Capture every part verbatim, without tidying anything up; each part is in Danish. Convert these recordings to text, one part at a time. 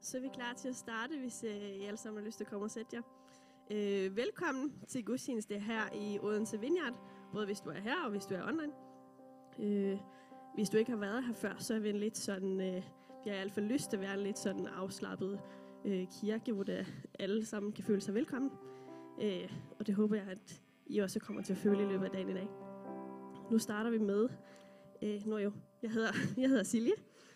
Så er vi klar til at starte, hvis øh, I alle sammen har lyst til at komme og sætte jer. Øh, velkommen til gudstjeneste her i Odense Vineyard, både hvis du er her og hvis du er online. Øh, hvis du ikke har været her før, så er vi en lidt sådan, øh, vi har i hvert fald lyst til at være en lidt sådan afslappet øh, kirke, hvor det alle sammen kan føle sig velkommen. Øh, og det håber jeg, at I også kommer til at føle i løbet af dagen i dag. Nu starter vi med, øh, nu jo, jeg hedder, jeg hedder Silje.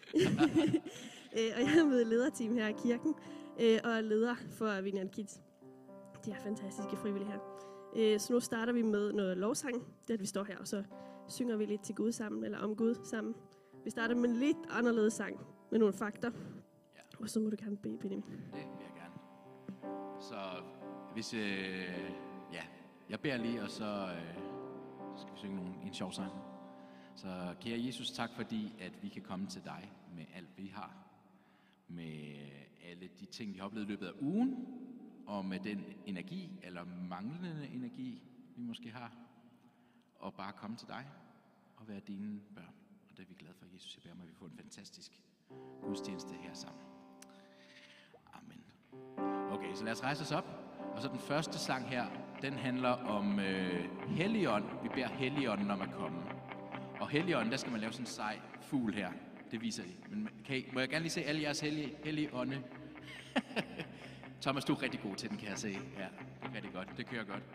Og jeg er med lederteam her i kirken, og er leder for Vineyard Kids. De er fantastiske frivillige her. Så nu starter vi med noget lovsang, det er, at vi står her, og så synger vi lidt til Gud sammen, eller om Gud sammen. Vi starter med en lidt anderledes sang, med nogle fakter. Ja. Og så må du gerne bede, Benjamin. Det vil jeg gerne. Så hvis, øh, ja, jeg beder lige, og så øh, skal vi synge nogle, en sjov sang. Så kære Jesus, tak fordi, at vi kan komme til dig med alt, vi har. Med alle de ting, vi har oplevet i løbet af ugen, og med den energi, eller manglende energi, vi måske har, og bare komme til dig og være dine børn. Og det er vi glade for, Jesus. Jeg beder mig, at vi får en fantastisk gudstjeneste her sammen. Amen. Okay, så lad os rejse os op. Og så den første sang her, den handler om øh, Helligånd. Vi beder Helligånden om at komme. Og Helligånden, der skal man lave sådan en sej fugl her. Det viser I. Men kan I, må jeg gerne lige se alle jeres hellige, hellige ånde? Thomas, du er rigtig god til den, kan jeg se. Ja, det er rigtig godt. Det kører godt.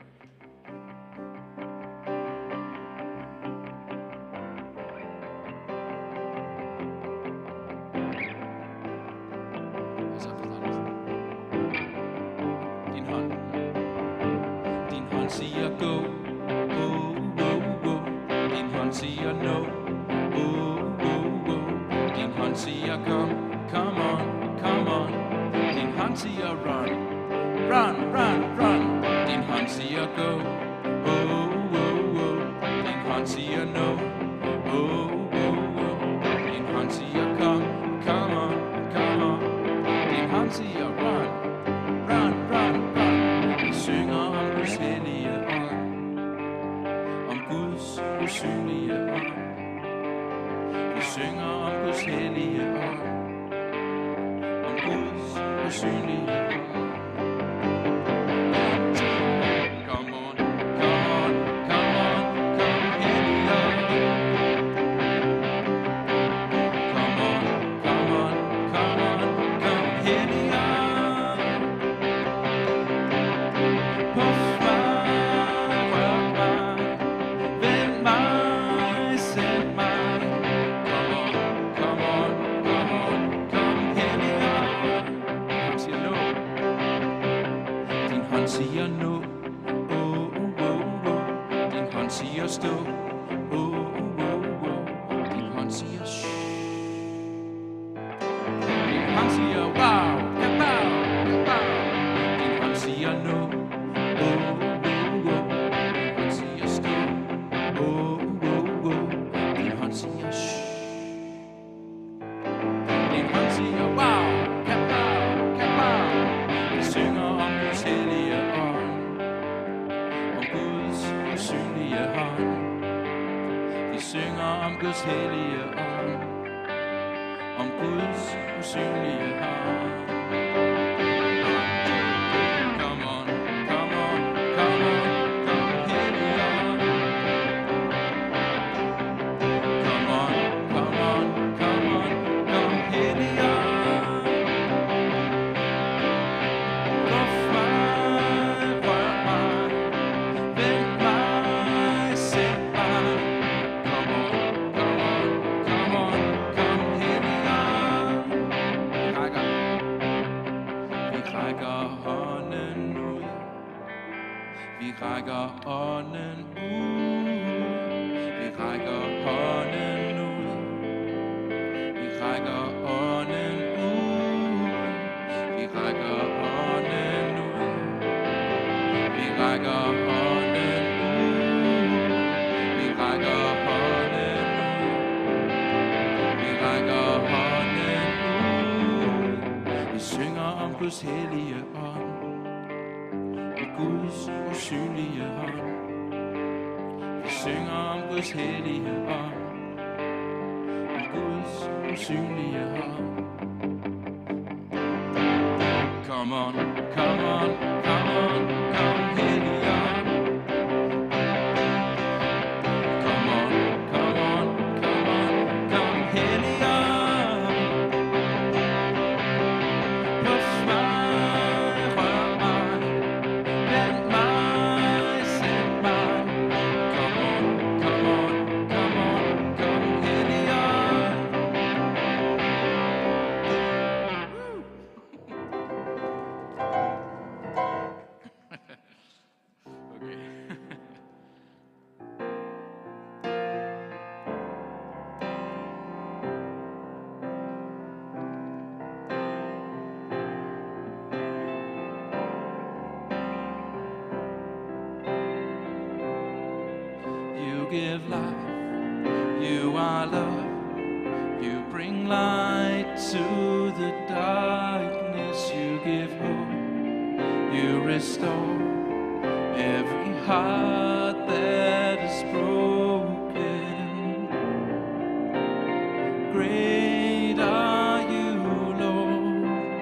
Og så din hånd. Din hånd siger go. Oh, oh, oh. Din hånd siger no. Din hånd siger kom, come on, come on. Din hånd siger run, run, run, run. Din hånd siger go, oh, oh, oh. Din hånd siger no, oh, oh, oh. Din hånd siger kom, come on, come on. Din hånd siger run, run, run, run. Vi synger om Guds hellige ånd, om Guds usynlige ånd. Vi synger om Guds hellige ånd, om Guds usynlige ånd. Come on, come on, come on, kom hellige ånd. Come on, come on, come on, kom hellige ånd. Puff mig, rør mig, vend mig, send mig. Siger no, oh, oh, oh, oh. Din hånd siger stå, oh, oh, oh, oh. Din hånd siger shh. Din hånd siger wow, kapow, kapow. Din hånd siger no, oh, oh, oh. Din hånd siger stå, oh, oh, oh. Din hånd siger shh. Din hånd siger wow, kapow, kapow. Vi synger om Guds hellige ånd, om Guds usynlige hånd. Vi synger om Guds hellige ånd, om Guds usynlige hånd. Come on, come on, come on, kom hellige ånd. Come on, come on, come on, kom hellige ånd. Vi rækker ånden ud, vi rækker hånden ud, vi rækker ånden ud, vi rækker ånden ud, vi rækker ånden ud, vi rækker hånden ud, vi rækker hånden ud. Vi synger om Guds hellige ånd, Guds usynlige hånd. Vi synger om Guds hellige ånd, om Guds usynlige hånd. Come on, come on, come on, come Helligånd. Come on, come on, come on, come Helligånd. Puff mig, rør mig, vend mig, send mig. Come on, come on, come on, come Helligånd. You give life, you are love, you bring light to the darkness, you give hope, you restore every heart that is broken. Great are you, Lord.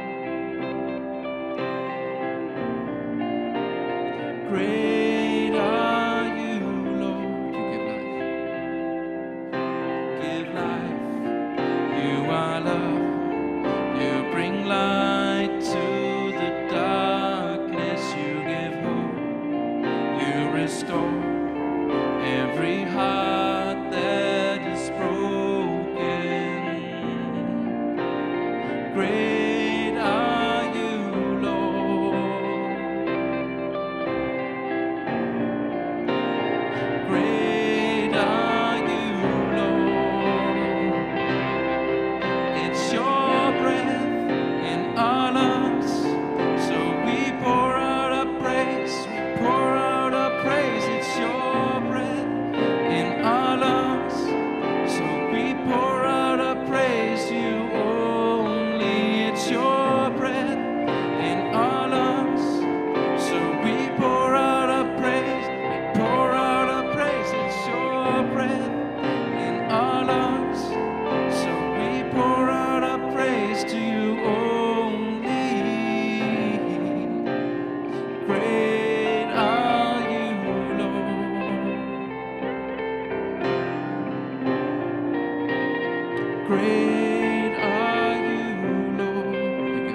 Great are you, Lord. You give life. Give life. You are love. You bring light to the darkness. You give hope. You restore every heart that is broken. Great are you, Lord. Great are you, Lord. It's your breath in our lungs, so we pour out our praise. We pour out our praise. It's your breath in our lungs, so we pour out our praise to you only. It's your breath in our lungs, so we pour out our praise. We pour out our praise. It's your breath in our lungs, so we pour out our praise to you only. Great are you, Lord. Great are you, Lord.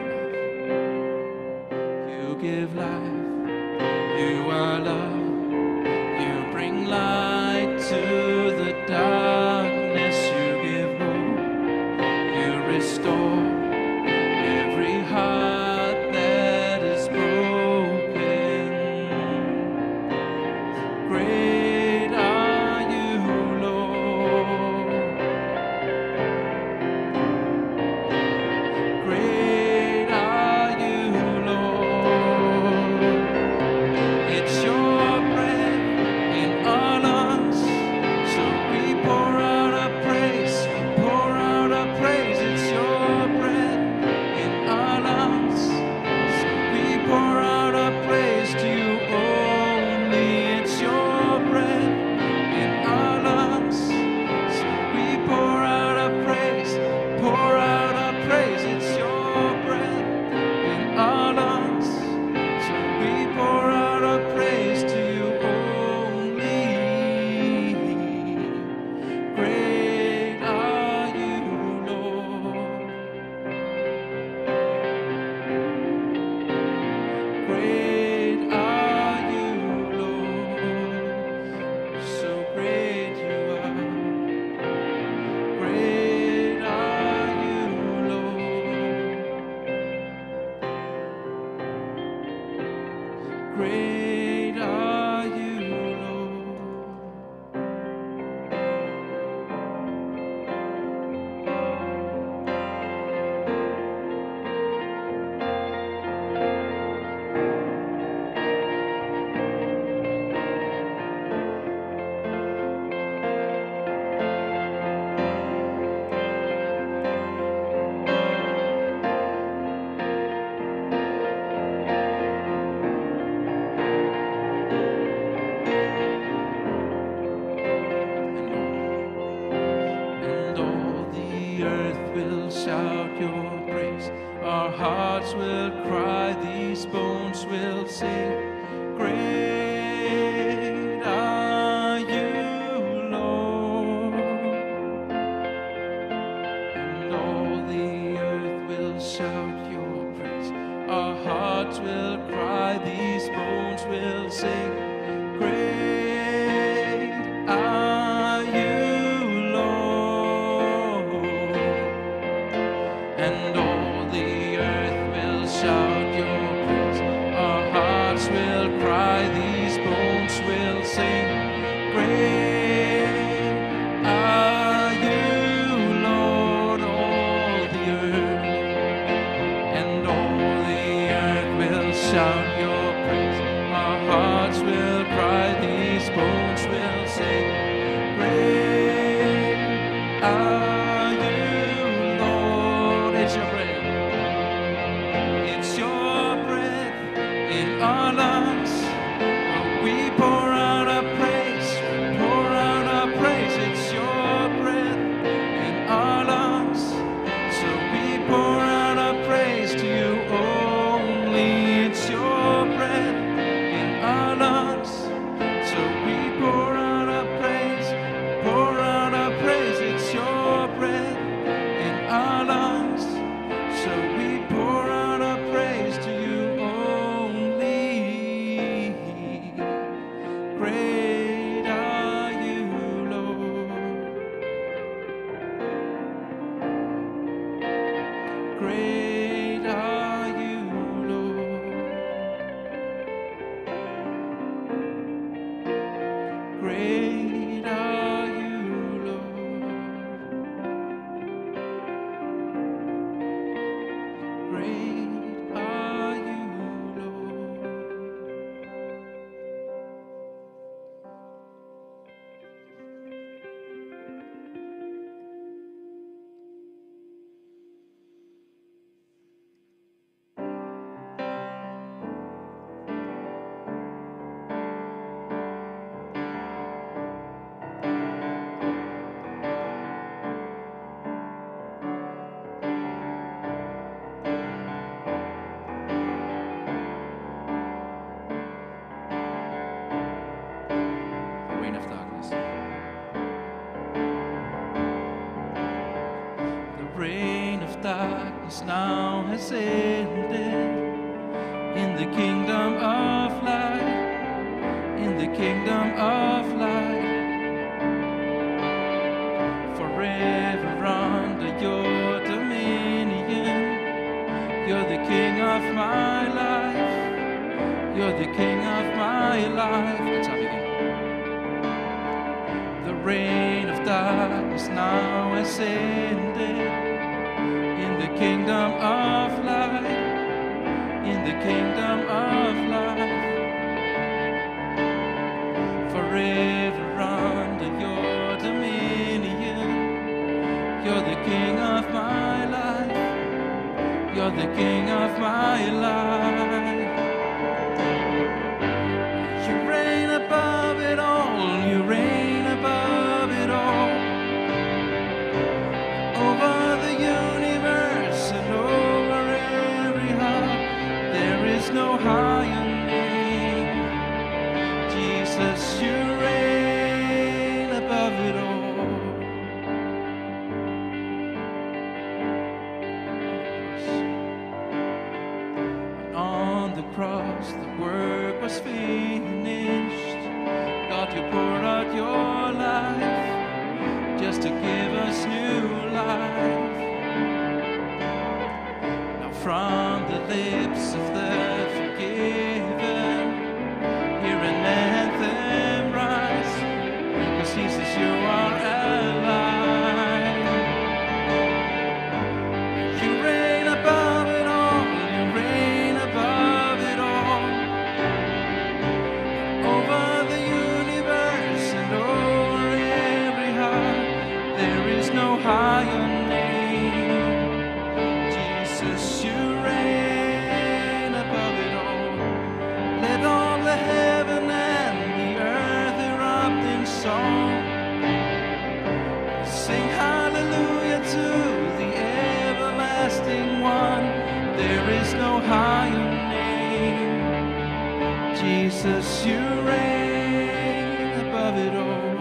You give life. You are love. You bring light to the darkness. You give hope. You restore every heart that is broken. Great are you, Lord. Great are you, Lord. It's your breath in our lungs, so we pour out our praise. We pour out our praise. It's your breath in our lungs, so we pour out our praise to you only. It's your breath in our lungs, so we pour out our praise. Pour out our praise. It's your breath in our lungs, so we pour out our praise to you only. Great are you, Lord. Great are you, Lord. So great you are. Great are you, Lord. Great are you, Lord. And all the earth will shout your praise. Our hearts will cry, these bones will sing. Great are you, Lord. And all the earth will shout your praise. Our hearts will cry, these bones will sing. Great are you, Lord. And all the earth will shout your praise. Our hearts will cry, these bones will sing. Great are you, Lord. All the earth and all the earth will shout your praise. Our hearts will cry, these bones will sing. Great are you, Lord. It's your breath. It's your breath in our lungs. We pour out our praise. Pour out our praise. It's your breath in our lungs. So we pour out our praise to you only. It's your breath in our lungs. So we pour out our praise. Pour out our praise. It's your breath in our lungs. So we pour out our praise to you only. Great are you, Lord. Great are you, Lord. Great are you, Lord. Great are you, Lord. The reign of darkness. The reign of darkness now has ended. In the kingdom of light, in the kingdom of light, forever under your dominion. You're the king of my life. You're the king of my life. Let's have it again. The reign of darkness now has ended. In the kingdom of light, in the kingdom of life, forever under your dominion. You're the king of my life. You're the king of my life. You reign above it all. You reign above it all. Over the universe and over every heart, there is no higher name. Jesus, you reign above it all. And on the cross, the work was finished. God, you poured out your life just to give us new life. Now from the lips of the forgiven, hear an anthem rise, because Jesus, you are alive. You reign above it all. You reign above it all. Over the universe and over every heart, there is no higher Jesus, you reign above it all.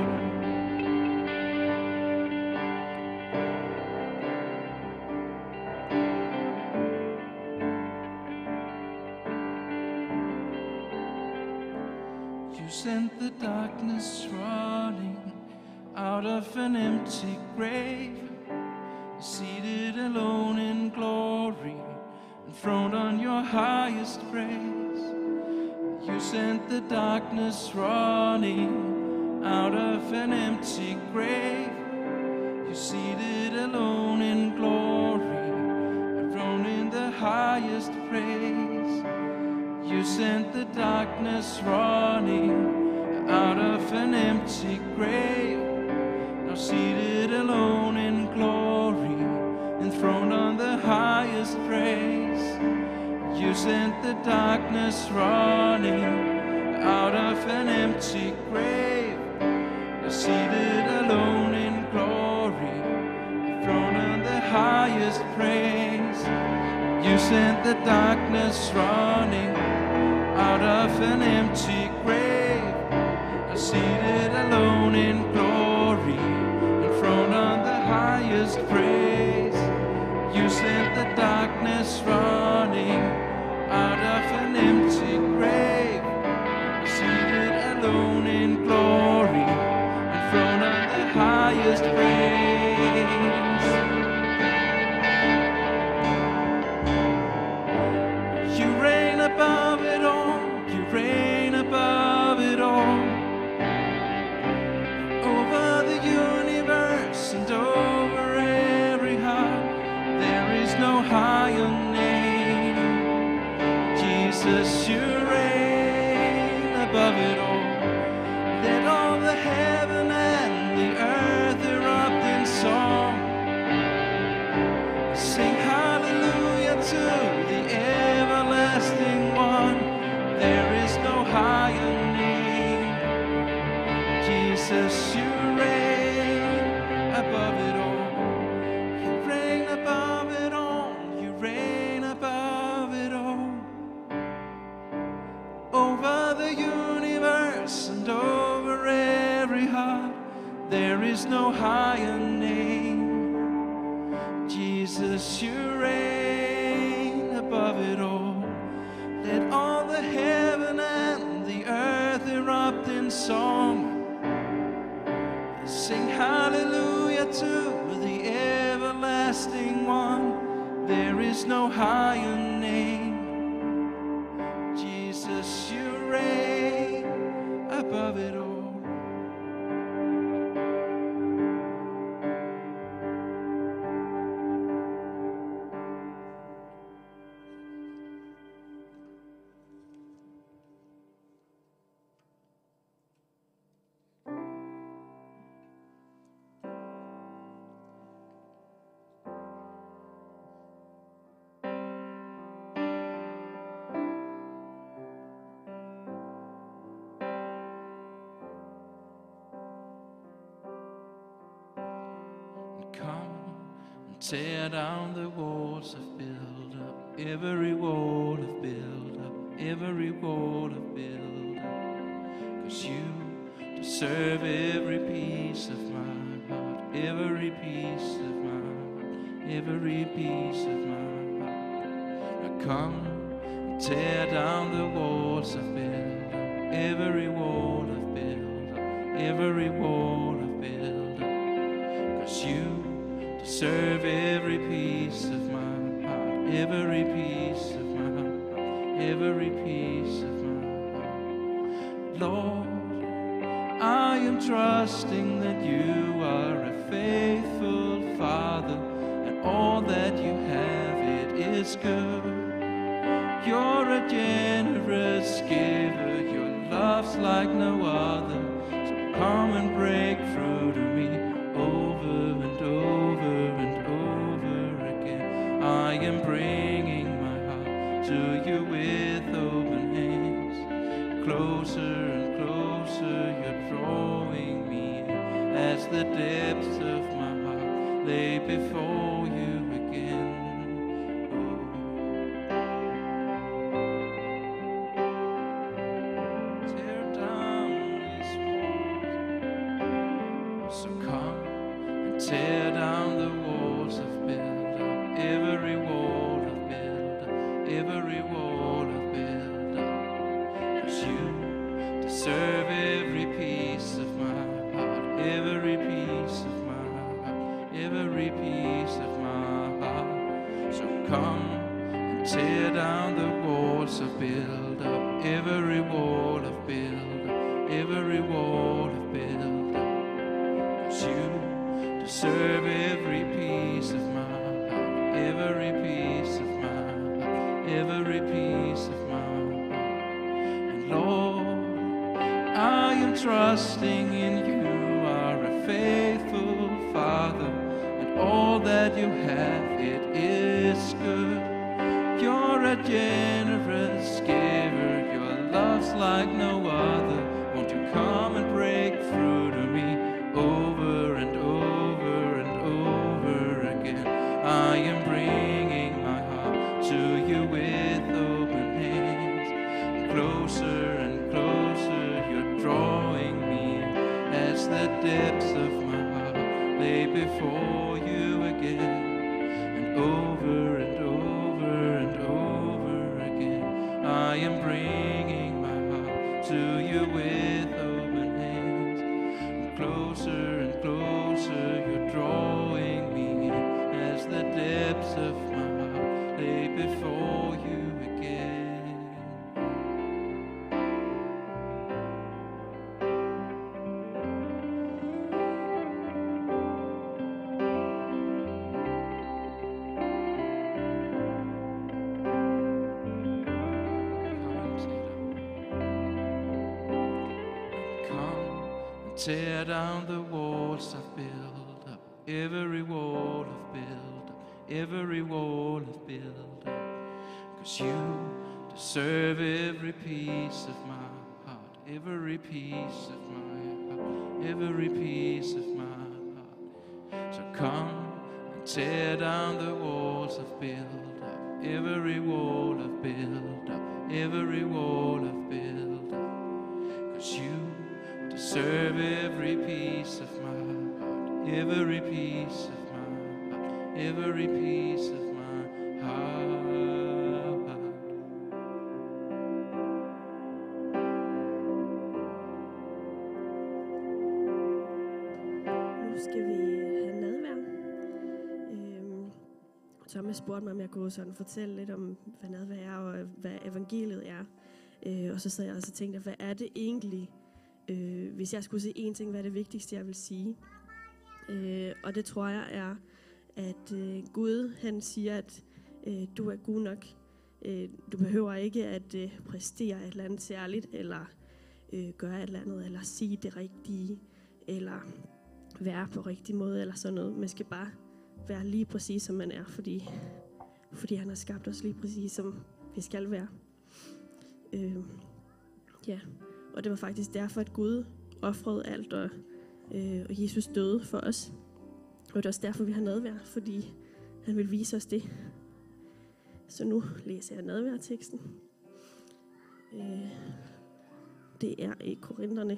You sent the darkness running out of an empty grave, seated alone in glory, enthroned on your highest praise. You sent the darkness running out of an empty grave. You seated alone in glory, enthroned in the highest praise. You sent the darkness running out of an empty grave, now seated alone in glory, enthroned on the highest praise. You sent the darkness running out of an empty grave, now seated alone in glory, enthroned on the highest praise. You sent the darkness running out of an empty grave, now seated alone in glory, enthroned on the highest praise. You sent the darkness running out of an empty grave, seated alone in glory, enthroned on the highest praise. You reign above it all, you reign above it all, over the universe and over every heart. There is no higher name. Jesus, you reign above it all. Let all the heaven and the earth erupt in song. Sing hallelujah to the everlasting one. There is no higher name. Jesus, you reign above it all. You reign above it all. You reign above it all. Over the universe and over every heart, there is no higher name. Jesus, you reign above it all. Let all the heaven and the earth erupt in song. Sing hallelujah to the everlasting one. There is no higher name. Jesus, you reign above it all. Tear down the walls of build up, every wall of build up, every wall of build up. Cause you deserve every piece of my heart, every piece of my heart, every piece of my heart. Now come and tear down the walls of build up, every wall of build up, every wall of build up. Cause you deserve every piece of my heart, every piece of my heart, every piece of my heart. Lord, I am trusting that you are a faithful Father, and all that you have, it is good. You're a generous giver, your love's like no other. So come and break through to me over and over and over again. I am bringing my heart to you with open hands. Closer and closer, you're drawing me in, as the depths of my heart lay before you again. Oh. piece of my heart. So come and tear down the walls of build up, every wall of build up, every wall of build up. 'Cause you deserve every piece of my heart, every piece of my heart, every piece of my heart. And Lord, I am trusting in you, are a faithful Father, and all that you have, it is good. You're a generous giver, your love's like no other. Won't you come and break through to me over and over and over again? I am bringing my heart to you with open hands. Closer and closer, you're drawing me in as the depths of my heart lay before you again. And over and over and over again, I am bringing my heart to you with open hands. And closer and closer, you're drawing me in as the depths of my heart lay before you again. Tear down the walls of build up, every wall of build up, every wall of build up. 'Cause you deserve every piece of my heart, every piece of my heart, every piece of my heart. So come and tear down the walls of build up, every wall of build up, every wall of build up. 'Cause you deserve every piece of my heart, every piece of my heart, every piece of my heart. Nu skal vi have nadvær. Øhm, Thomas spurgte mig, om jeg kunne sådan fortælle lidt om, hvad nadvær er, og hvad evangeliet er. Øh, og så sad jeg og så tænkte, hvad er det egentlig? Øh, hvis jeg skulle sige én ting, hvad er det vigtigste, jeg vil sige? Øh, og det tror jeg er, at øh, Gud, han siger, at øh, du er god nok. Øh, du behøver ikke at øh, præstere et eller andet særligt, eller øh, gøre et eller andet, eller sige det rigtige, eller være på rigtig måde, eller sådan noget. Man skal bare være lige præcis, som man er, fordi, fordi han har skabt os lige præcis, som vi skal være. Øh, ja. Og det var faktisk derfor, at Gud ofrede alt, og, øh, og Jesus døde for os. Og det er også derfor, vi har nadvær, fordi han vil vise os det. Så nu læser jeg nadværteksten. Øh, det er i Korinterne.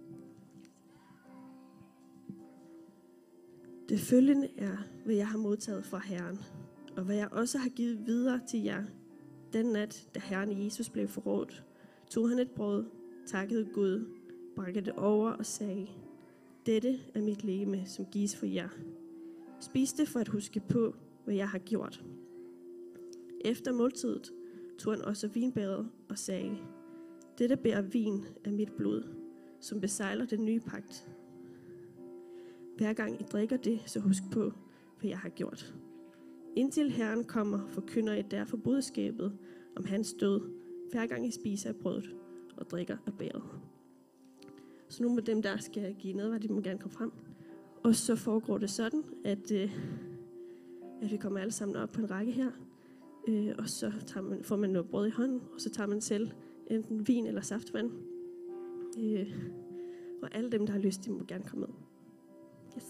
Det følgende er, hvad jeg har modtaget fra Herren, og hvad jeg også har givet videre til jer. Den nat, da Herren Jesus blev forrådt, tog han et brød, takkede Gud, brækkede det over og sagde, dette er mit legeme, som gives for jer. Spis det for at huske på, hvad jeg har gjort. Efter måltidet tog han også vinbæret og sagde, dette bærer vin af mit blod, som besejler den nye pagt. Hver gang I drikker det, så husk på, hvad jeg har gjort. Indtil Herren kommer, forkynder I derfor budskabet om hans død, hver gang I spiser af brødet og drikker af bæret. Så nu med dem, der skal give nadvær, de må gerne komme frem. Og så foregår det sådan, at, øh, at vi kommer alle sammen op på en række her. Øh, og så tager man, får man noget brød i hånden, og så tager man selv enten vin eller saftvand. Øh, og alle dem, der har lyst, de må gerne komme med. Yes.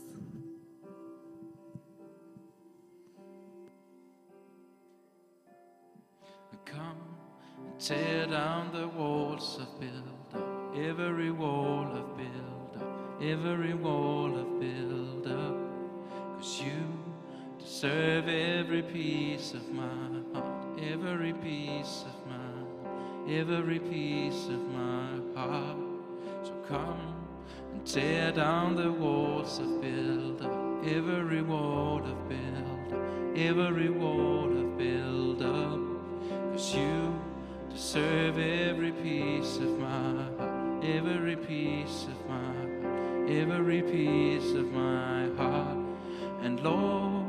Come and tear down the walls of build up, every wall of build up, every wall of build up. 'Cause you deserve every piece of my heart, every piece of my, every piece of my heart. So come and tear down the walls of builder, every wall of builder, every wall of builder. 'Cause you deserve every piece of my heart, every piece of my heart, every piece of my heart. And Lord,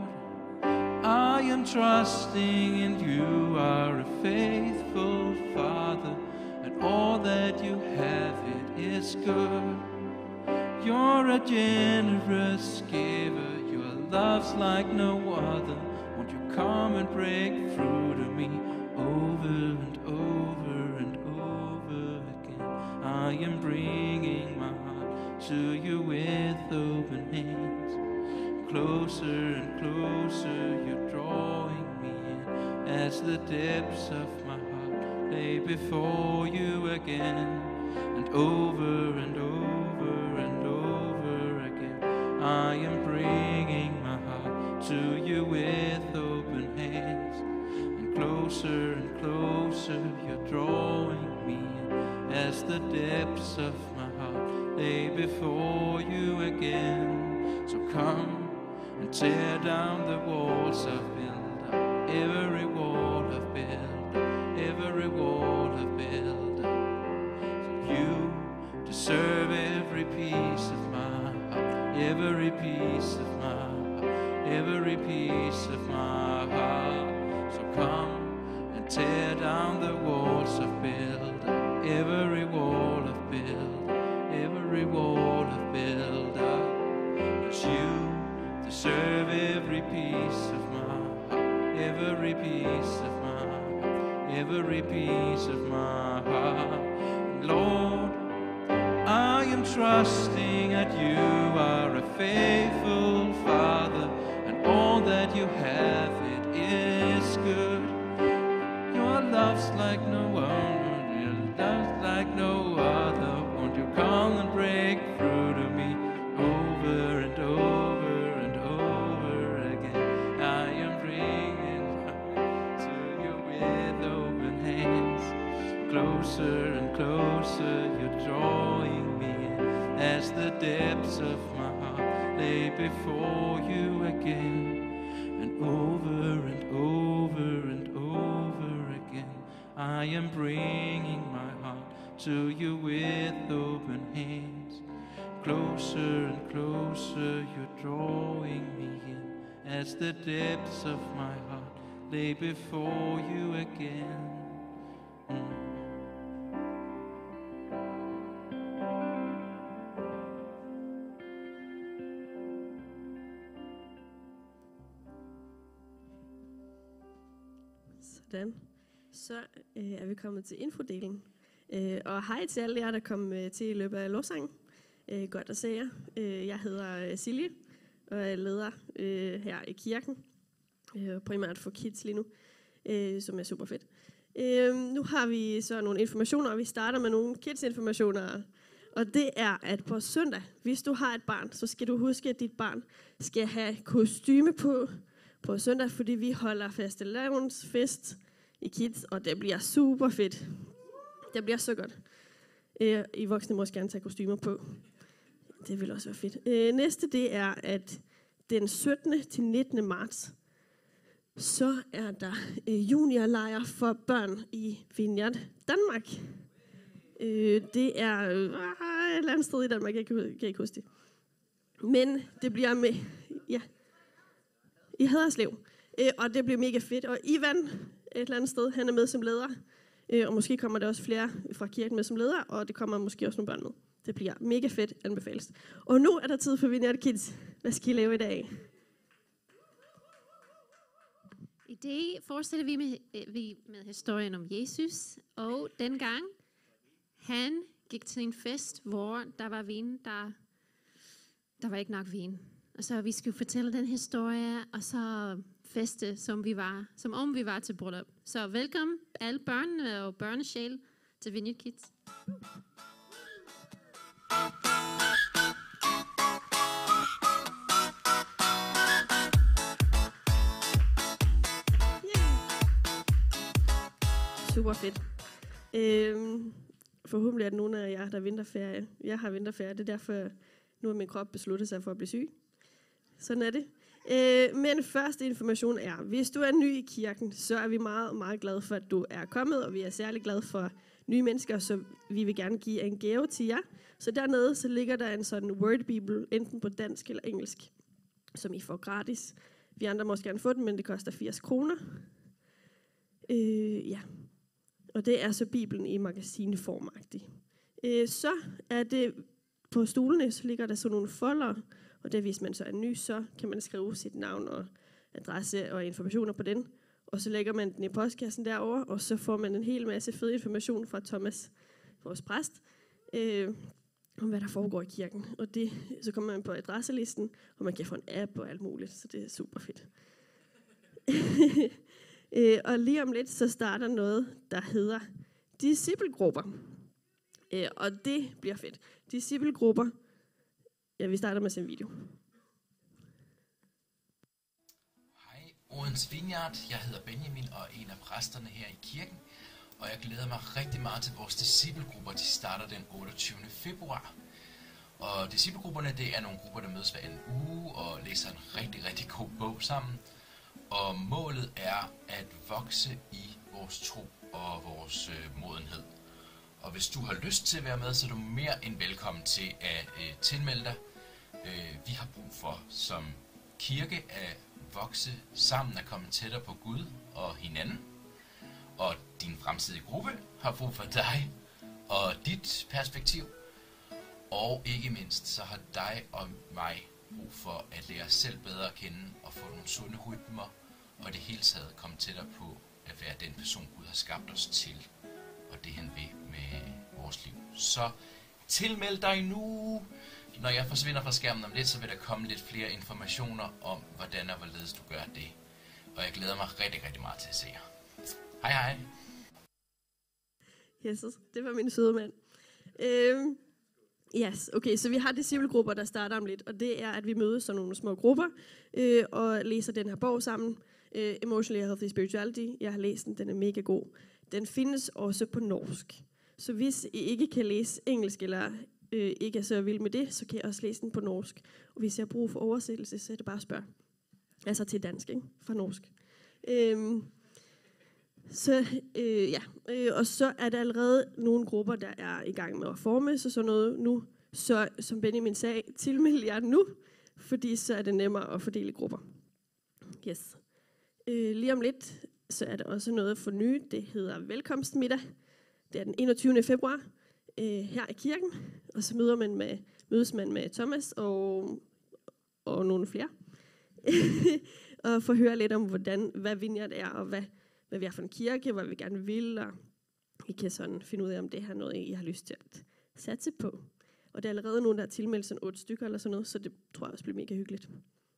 I am trusting in you are a faithful Father, and all that you have, it is good. You're a generous giver, your love's like no other. Won't you come and break through to me over and over and over again? I am bringing my heart to you with open hands. Closer and closer, you're drawing me in, as the depths of my heart lay before you again. And over and over and over again, I am bringing my heart to you with open hands. And closer and closer, you're drawing me in, as the depths of my heart lay before you again. So come and tear down the walls of builder, every wall of builder, every wall of builder. So you deserve every piece of my heart, every piece of my heart, every piece of my heart. So come and tear down the walls of builder, every wall of builder, every wall of builder. 'Cause you deserve every piece of my heart, every piece of my heart, every piece of my heart. Lord, I am trusting that you are a faithful Father, and all that you have, it is good. Your love's like no other, your love's like no other. Won't you come and break through to me over and over? Closer and closer, you're drawing me in, as the depths of my heart lay before you again. And over and over and over again, I am bringing my heart to you with open hands. Closer and closer, you're drawing me in, as the depths of my heart lay before you again. Mm. Sådan. Så øh, er vi kommet til infodeling. Øh, og hej til alle jer, der kom øh, til i løbet af lovsangen. Øh, godt at se jer. Øh, jeg hedder øh, Silje, og er leder øh, her i kirken. Øh, primært for kids lige nu, øh, som er super fedt. Øh, nu har vi så nogle informationer, og vi starter med nogle kids-informationer. Og det er, at på søndag, hvis du har et barn, så skal du huske, at dit barn skal have kostyme på på søndag, fordi vi holder fastelavnsfest i kids, og det bliver super fedt. Det bliver så godt. Øh, I voksne må også gerne tage kostymer på. Det vil også være fedt. Øh, næste, det er, at den syttende til nittende marts, så er der øh, juniorlejr for børn i Vineyard, Danmark. Øh, det er øh, et eller andet sted i Danmark, jeg kan, kan ikke huske det. Men det bliver med... Ja. I Haderslev, øh, og det bliver mega fedt. Og Ivan, et eller andet sted, han er med som leder, øh, og måske kommer der også flere fra kirken med som leder, og det kommer måske også nogle børn med. Det bliver mega fedt, anbefales. Og nu er der tid for Vineyard Kids. Hvad skal I lave i dag? I dag fortsætter vi med, øh, vi med historien om Jesus, og dengang han gik til en fest, hvor der var vin, der, der var ikke nok vin. Og så vi skulle fortælle den historie, og så feste, som vi var, som om vi var til bryllup. Så velkommen alle børn og børnesjæl til Vineyard Kids. Super fedt. Øhm, forhåbentlig er der nogle af jer, der er vinterferie. Jeg har vinterferie, det er derfor, nu er min krop besluttet sig for at blive syg. Sådan er det. Øh, men første information er, hvis du er ny i kirken, så er vi meget, meget glade for, at du er kommet, og vi er særlig glade for nye mennesker, så vi vil gerne give en gave til jer. Så dernede, så ligger der en sådan Word Bible, enten på dansk eller engelsk, som I får gratis. Vi andre må også gerne få den, men det koster firs kroner. Øh, ja. Og det er så Bibelen i magasineformagtig. Øh, så er det på stolene, så ligger der sådan nogle folder, og det, hvis man så er ny, så kan man skrive sit navn og adresse og informationer på den. Og så lægger man den i postkassen derovre, og så får man en hel masse fed information fra Thomas, vores præst, øh, om hvad der foregår i kirken. Og det, så kommer man på adresselisten, og man kan få en app og alt muligt, så det er super fedt. øh, og lige om lidt, så starter noget, der hedder disciplegrupper. Øh, og det bliver fedt. Disciplegrupper. Ja, vi starter med at se en video. Hej, Odense Vineyard. Jeg hedder Benjamin og er en af præsterne her i kirken. Og jeg glæder mig rigtig meget til vores disciplegrupper. De starter den otteogtyvende februar. Og disciplegrupperne, det er nogle grupper, der mødes hver anden uge og læser en rigtig, rigtig god bog sammen. Og målet er at vokse i vores tro og vores øh, modenhed. Og hvis du har lyst til at være med, så er du mere end velkommen til at øh, tilmelde dig. Øh, vi har brug for som kirke at vokse sammen og komme tættere på Gud og hinanden. Og din fremtidige gruppe har brug for dig og dit perspektiv. Og ikke mindst, så har dig og mig brug for at lære os selv bedre at kende og få nogle sunde rytmer. Og det hele taget komme tættere på at være den person, Gud har skabt os til. Og det han vil med vores liv. Så tilmeld dig nu. Når jeg forsvinder fra skærmen om lidt, så vil der komme lidt flere informationer om, hvordan og hvorledes du gør det. Og jeg glæder mig rigtig, rigtig meget til at se jer. Hej hej. Jesus, det var min søde mand. Øhm, yes, okay, så vi har disciplegrupper, der starter om lidt, og det er, at vi mødes som nogle små grupper øh, og læser den her bog sammen. Øh, Emotionally Healthy Spirituality. Jeg har læst den, den er mega god. Den findes også på norsk. Så hvis I ikke kan læse engelsk, eller øh, ikke er så vild med det, så kan jeg også læse den på norsk. Og hvis jeg har brug for oversættelse, så er det bare at spørge. Altså til dansk, ikke? Fra norsk. Øhm, så øh, ja, øh, og så er der allerede nogle grupper, der er i gang med at forme sig sådan noget nu. Så som Benjamin sagde, tilmeld jer nu, fordi så er det nemmere at fordele grupper. Yes. Øh, lige om lidt, så er der også noget for nye. Det hedder velkomstmiddag. Det er den enogtyvende februar øh, her i kirken. Og så møder man med, mødes man med Thomas og, og nogle flere. Og får høre lidt om, hvordan, hvad Vineyard er, og hvad, hvad vi er for en kirke, hvad vi gerne vil. Og I kan sådan finde ud af, om det her er noget, I har lyst til at satse på. Og der er allerede nogen, der har tilmeldt sådan otte stykker eller sådan noget, så det tror jeg også bliver mega hyggeligt.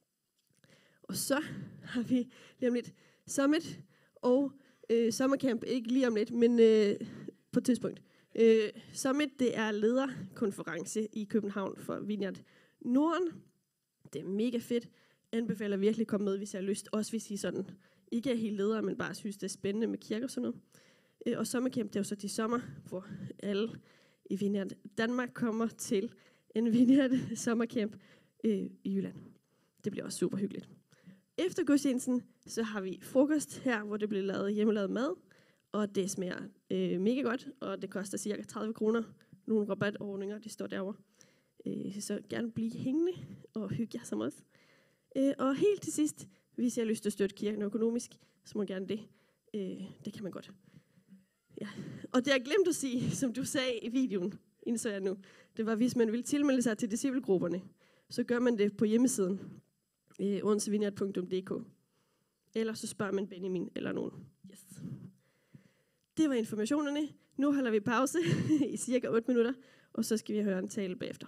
Og så har vi lige om lidt Summit og øh, Sommercamp, ikke lige om lidt, men øh, på et tidspunkt. Øh, Summit, det er lederkonference i København for Vineyard Norden. Det er mega fedt. Anbefaler virkelig at komme med, hvis I har lyst. Også hvis I sådan ikke er helt ledere, men bare synes, det er spændende med kirke og sådan noget. Øh, og Sommercamp, det er jo så de sommer, hvor alle i Vineyard Danmark kommer til en Vineyard Sommercamp øh, i Jylland. Det bliver også super hyggeligt. Efter gudstjenesten, så har vi frokost her, hvor det bliver lavet hjemmelavet mad. Og det smager øh, mega godt, og det koster cirka tredive kroner. Nogle rabatordninger, de står derovre. Øh, så gerne blive hængende og hygge jer som os. Øh, og helt til sidst, hvis jeg har lyst til at støtte kirken økonomisk, så må jeg gerne det. Øh, det kan man godt. Ja. Og det jeg glemt at sige, som du sagde i videoen, indså jeg nu, det var, hvis man vil tilmelde sig til disciplegrupperne, så gør man det på hjemmesiden, øh, odensevineyard punktum d k. Eller så spørger man Benjamin eller nogen. Yes. Det var informationerne. Nu holder vi pause i cirka otte minutter, og så skal vi høre en tale bagefter.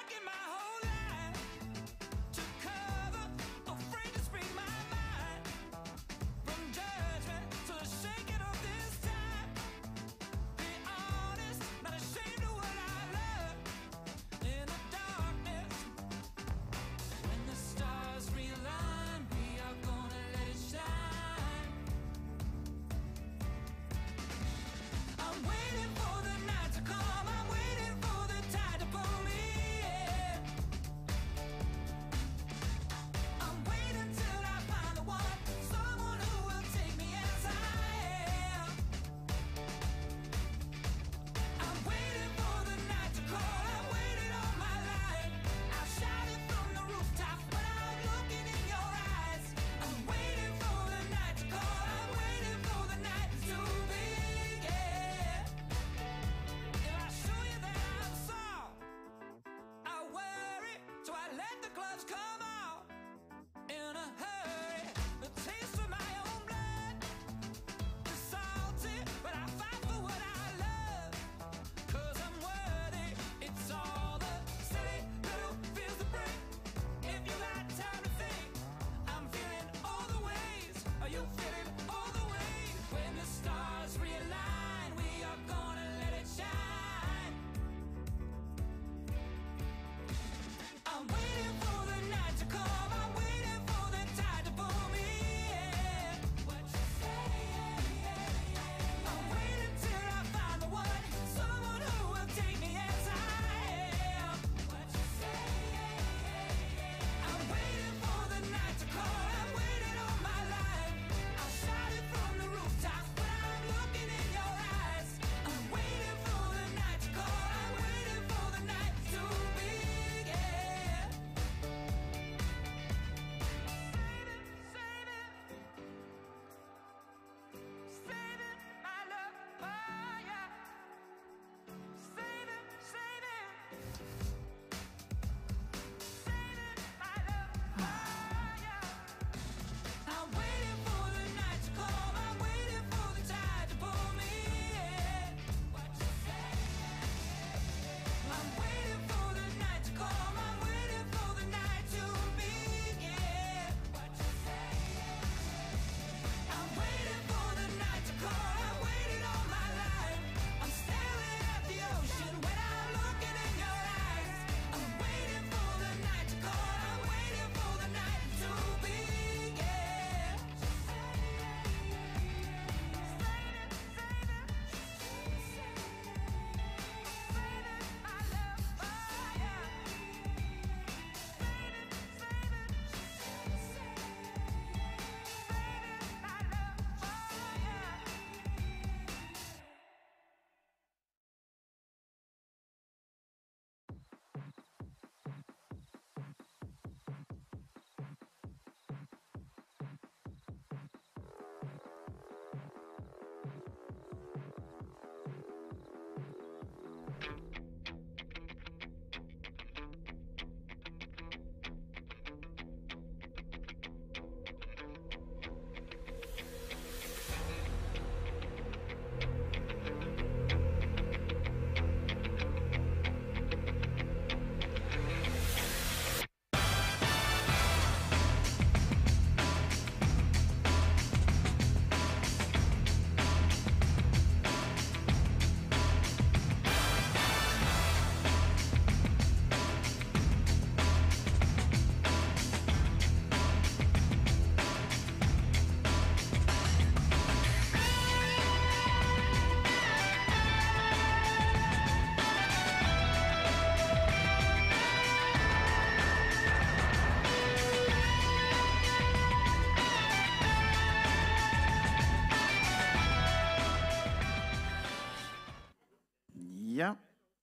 Ja.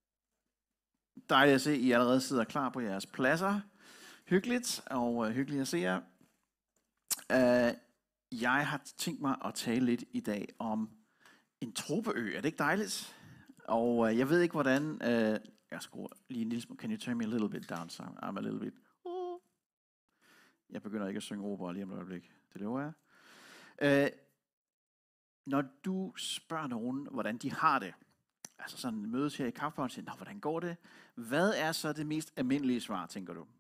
Dejligt at se, at I allerede sidder klar på jeres pladser. Hyggeligt, og uh, hyggeligt at se jer. Uh, jeg har tænkt mig at tale lidt i dag om en tropeø. Er det ikke dejligt? Og uh, jeg ved ikke, hvordan... Uh, jeg skruer lige en lille smule. Can you turn me a little bit down, so I'm a little bit... Uh. Jeg begynder ikke at synge opera lige om et øjeblik. Det lover jeg. Uh, når du spørger nogen, hvordan de har det, altså sådan mødes her i kaffepausen og siger, nå, hvordan går det? Hvad er så det mest almindelige svar, tænker du?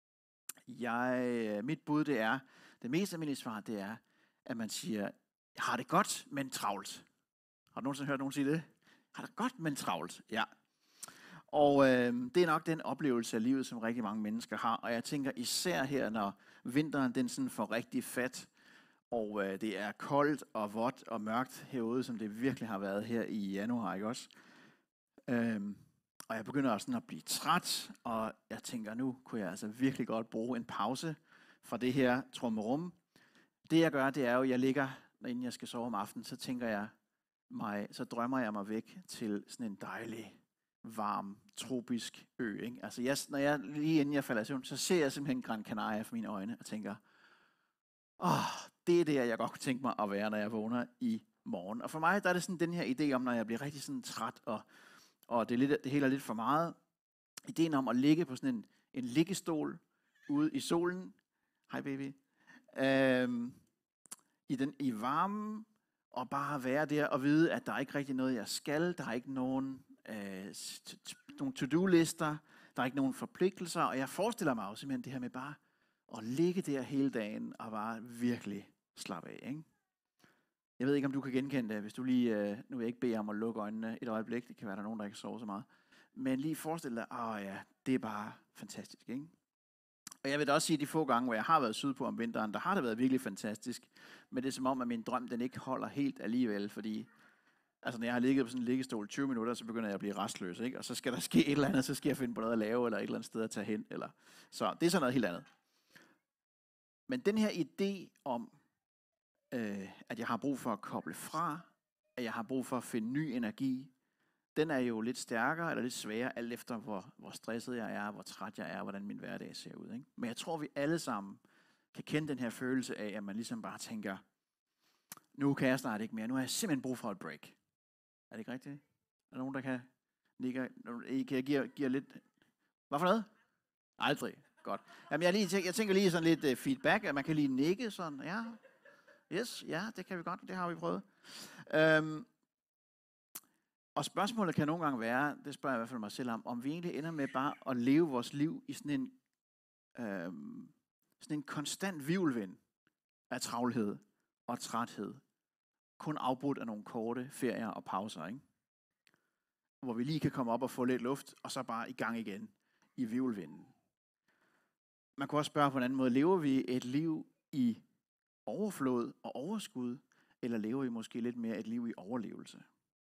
Jeg, mit bud, det er, det mest almindelige svar, det er, at man siger, jeg har det godt, men travlt. Har du nogensinde hørt nogen sige det? Jeg har det godt, men travlt, ja. Og øh, det er nok den oplevelse af livet, som rigtig mange mennesker har. Og jeg tænker især her, når vinteren den sådan får rigtig fat, og øh, det er koldt og vådt og mørkt herude, som det virkelig har været her i januar, ikke også? Øhm, og jeg begynder sådan at blive træt, og jeg tænker, nu kunne jeg altså virkelig godt bruge en pause fra det her trummerum. Det jeg gør, det er jo, at jeg ligger, inden jeg skal sove om aftenen, så tænker jeg mig, så drømmer jeg mig væk til sådan en dejlig, varm, tropisk ø. Ikke? Altså jeg, når jeg, lige inden jeg falder i søvn, så ser jeg simpelthen Gran Canaria for mine øjne, og tænker, åh, det er det, jeg godt kunne tænke mig at være, når jeg vågner i morgen. Og for mig, der er det sådan den her idé om, når jeg bliver rigtig sådan træt, og, og det, er lidt, det hele er lidt for meget, ideen om at ligge på sådan en, en liggestol ude i solen, hej baby, øhm, i, den, i varmen, og bare være der og vide, at der er ikke rigtig noget, jeg skal, der er ikke nogen, øh, t- t- nogen to-do-lister, der er ikke nogen forpligtelser, og jeg forestiller mig også simpelthen det her med bare at ligge der hele dagen og bare virkelig slappe af. Ikke? Jeg ved ikke, om du kan genkende det, hvis du lige, øh, nu vil jeg ikke bede om at lukke øjnene et øjeblik, det kan være, der er nogen, der ikke sover så meget, men lige forestil dig, åh ja, det er bare fantastisk, ikke? Og jeg vil da også sige, at de få gange, hvor jeg har været sydpå om vinteren, der har det været virkelig fantastisk, men det er som om, at min drøm, den ikke holder helt alligevel, fordi altså, når jeg har ligget på sådan en liggestol tyve minutter, så begynder jeg at blive restløs, ikke? Og så skal der ske et eller andet, så skal jeg finde på noget at lave, eller et eller andet sted at tage hen, eller så det er sådan noget helt andet. Men den her idé om, øh, at jeg har brug for at koble fra, at jeg har brug for at finde ny energi, den er jo lidt stærkere eller lidt sværere, alt efter hvor, hvor stresset jeg er, hvor træt jeg er, hvordan min hverdag ser ud. Ikke? Men jeg tror, vi alle sammen kan kende den her følelse af, at man ligesom bare tænker, nu kan jeg snart ikke mere, nu har jeg simpelthen brug for et break. Er det ikke rigtigt? Er der nogen, der kan nikke? Kan jeg give, give lidt... Hvad for noget? Aldrig. Godt. Jamen, jeg, lige tænker, jeg tænker lige sådan lidt uh, feedback, at man kan lige nikke sådan, ja. Yes, ja, det kan vi godt, det har vi prøvet. Um, og spørgsmålet kan nogle gange være, det spørger jeg i hvert fald mig selv om, om vi egentlig ender med bare at leve vores liv i sådan en, um, sådan en konstant hvirvelvind af travlhed og træthed. Kun afbrudt af nogle korte ferier og pauser, ikke? Hvor vi lige kan komme op og få lidt luft, og så bare i gang igen i hvirvelvinden. Man kan også spørge på en anden måde, lever vi et liv i overflod og overskud, eller lever vi måske lidt mere et liv i overlevelse?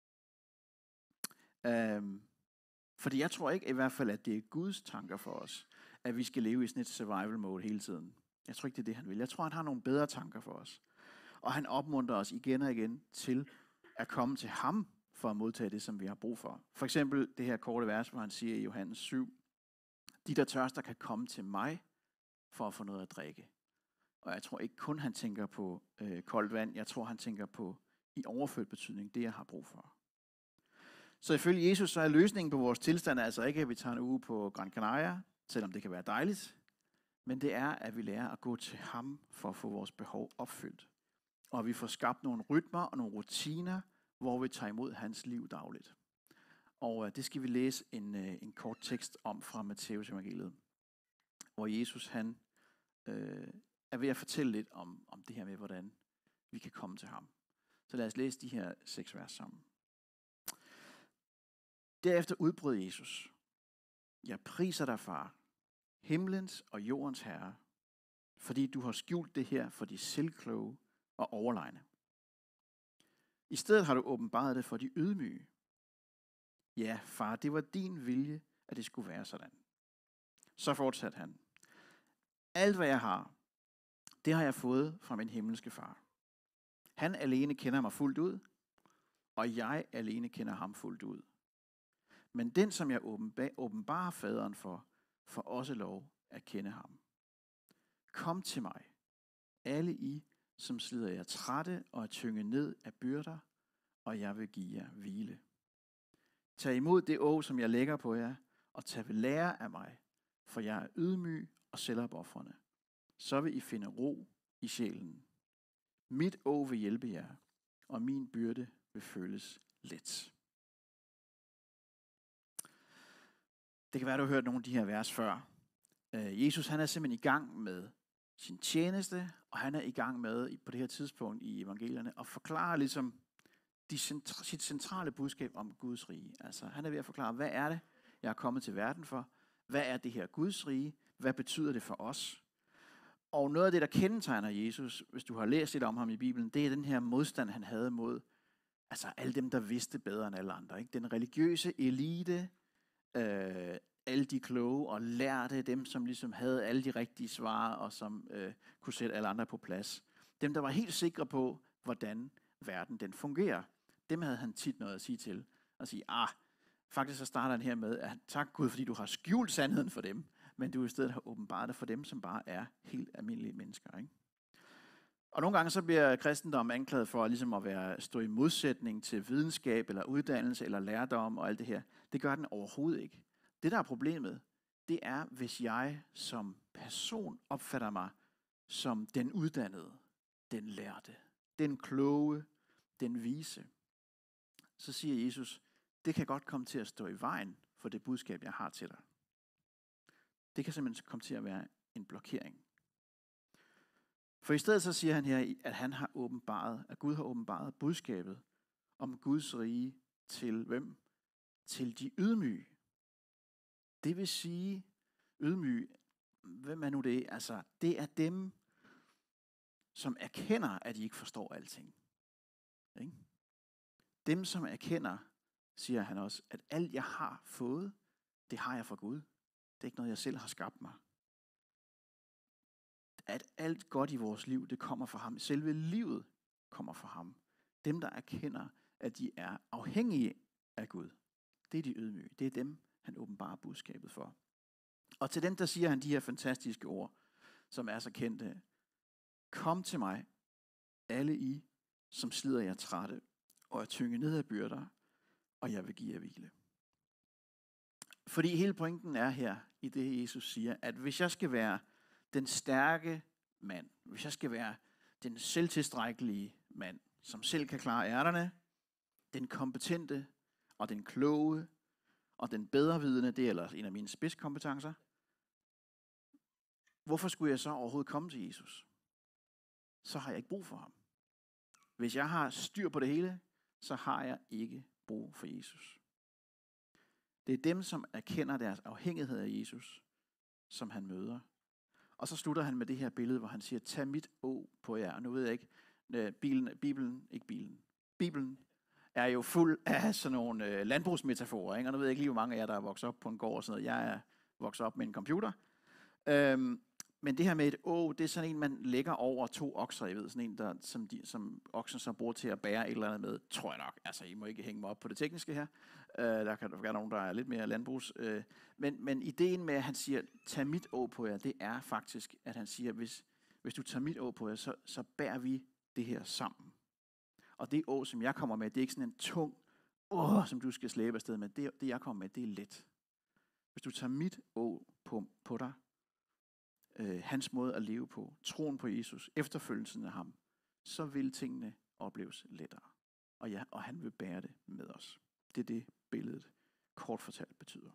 Um, fordi jeg tror ikke i hvert fald, at det er Guds tanker for os, at vi skal leve i sådan et survival mode hele tiden. Jeg tror ikke, det er det, han vil. Jeg tror, han har nogle bedre tanker for os. Og han opmuntrer os igen og igen til at komme til ham for at modtage det, som vi har brug for. For eksempel det her korte vers, hvor han siger i Johannes syv, de der tørster kan komme til mig for at få noget at drikke. Og jeg tror ikke kun, han tænker på øh, koldt vand. Jeg tror, han tænker på i overført betydning, det jeg har brug for. Så ifølge Jesus, så er løsningen på vores tilstand altså ikke, at vi tager en uge på Gran Canaria, selvom det kan være dejligt. Men det er, at vi lærer at gå til ham for at få vores behov opfyldt. Og vi får skabt nogle rytmer og nogle rutiner, hvor vi tager imod hans liv dagligt. Og øh, det skal vi læse en, øh, en kort tekst om fra Matteus evangeliet, hvor Jesus han øh, er ved at fortælle lidt om, om det her med, hvordan vi kan komme til ham. Så lad os læse de her seks vers sammen. Derefter udbrød Jesus: Jeg priser dig, far, himlens og jordens herre, fordi du har skjult det her for de selvkloge og overlegne. I stedet har du åbenbaret det for de ydmyge. Ja, far, det var din vilje, at det skulle være sådan. Så fortsatte han: Alt hvad jeg har, det har jeg fået fra min himmelske far. Han alene kender mig fuldt ud, og jeg alene kender ham fuldt ud. Men den, som jeg åbenbarer faderen for, får også lov at kende ham. Kom til mig, alle I, som slider jer trætte og er tynget ned af byrder, og jeg vil give jer hvile. Tag imod det åg, som jeg lægger på jer, og tag ved lære af mig, for jeg er ydmyg og selvopofrende. Så vil I finde ro i sjælen. Mit åg vil hjælpe jer, og min byrde vil føles let. Det kan være, du har hørt nogle af de her vers før. Øh, Jesus han er simpelthen i gang med sin tjeneste, og han er i gang med på det her tidspunkt i evangelierne at forklare ligesom de centra- sit centrale budskab om Guds rige. Altså han er ved at forklare, hvad er det, jeg er kommet til verden for? Hvad er det her Guds rige? Hvad betyder det for os? Og noget af det, der kendetegner Jesus, hvis du har læst lidt om ham i Bibelen, det er den her modstand, han havde mod altså alle dem, der vidste bedre end alle andre. Ikke? Den religiøse elite, øh, alle de kloge og lærte, dem som ligesom havde alle de rigtige svar, og som øh, kunne sætte alle andre på plads. Dem, der var helt sikre på, hvordan verden den fungerer. Dem havde han tit noget at sige til. Og sige, ah, faktisk så starter han her med, at tak Gud, fordi du har skjult sandheden for dem, men du i stedet har åbenbaret det for dem, som bare er helt almindelige mennesker. Ikke? Og nogle gange så bliver kristendom anklaget for ligesom at være, stå i modsætning til videnskab, eller uddannelse, eller lærdom og alt det her. Det gør den overhovedet ikke. Det, der er problemet, det er, hvis jeg som person opfatter mig som den uddannede, den lærte, den kloge, den vise. Så siger Jesus, det kan godt komme til at stå i vejen for det budskab, jeg har til dig. Det kan simpelthen komme til at være en blokering. For i stedet så siger han her, at han har åbenbaret, at Gud har åbenbaret budskabet om Guds rige til hvem? Til de ydmyge. Det vil sige, ydmyge, hvem er nu det? Altså, det er dem, som erkender, at de ikke forstår alting. Ikke? Dem, som erkender, siger han også, at alt jeg har fået, det har jeg fra Gud. Det er ikke noget, jeg selv har skabt mig. At alt godt i vores liv, det kommer fra ham. Selve livet kommer fra ham. Dem, der erkender, at de er afhængige af Gud, det er de ydmyge. Det er dem, han åbenbarer budskabet for. Og til dem, der siger han de her fantastiske ord, som er så kendte. Kom til mig, alle I, som slider jer trætte, og er tynget ned af byrder, og jeg vil give jer hvile. Fordi hele pointen er her, i det Jesus siger, at hvis jeg skal være den stærke mand, hvis jeg skal være den selvtilstrækkelige mand, som selv kan klare ærterne, den kompetente og den kloge og den bedrevidende, det er ellers en af mine spidskompetencer, hvorfor skulle jeg så overhovedet komme til Jesus? Så har jeg ikke brug for ham. Hvis jeg har styr på det hele, så har jeg ikke brug for Jesus. Det er dem, som erkender deres afhængighed af Jesus, som han møder. Og så slutter han med det her billede, hvor han siger, tag mit å på jer. Og nu ved jeg ikke, Bibelen, Bibelen, ikke Bibelen, Bibelen er jo fuld af sådan nogle øh, landbrugsmetaforer, ikke? Og nu ved jeg ikke lige, hvor mange af jer, der er vokset op på en gård og sådan noget. Jeg er vokset op med en computer. Øhm, men det her med et å, det er sådan en, man lægger over to okser, jeg ved, sådan en, der, som, de, som oksen så bruger til at bære et eller andet med, tror jeg nok. Altså, I må ikke hænge mig op på det tekniske her. Øh, der kan være nogen, der er lidt mere landbrugs. Øh, men, men ideen med, at han siger, tag mit å på jer, det er faktisk, at han siger, hvis, hvis du tager mit å på jer, så, så bærer vi det her sammen. Og det å, som jeg kommer med, det er ikke sådan en tung åh, som du skal slæbe afsted med. Det, det jeg kommer med, det er let. Hvis du tager mit å på, på dig, øh, hans måde at leve på, troen på Jesus, efterfølgelsen af ham, så vil tingene opleves lettere. Og, ja, og han vil bære det med os. Det er det, billedet kort fortalt betyder.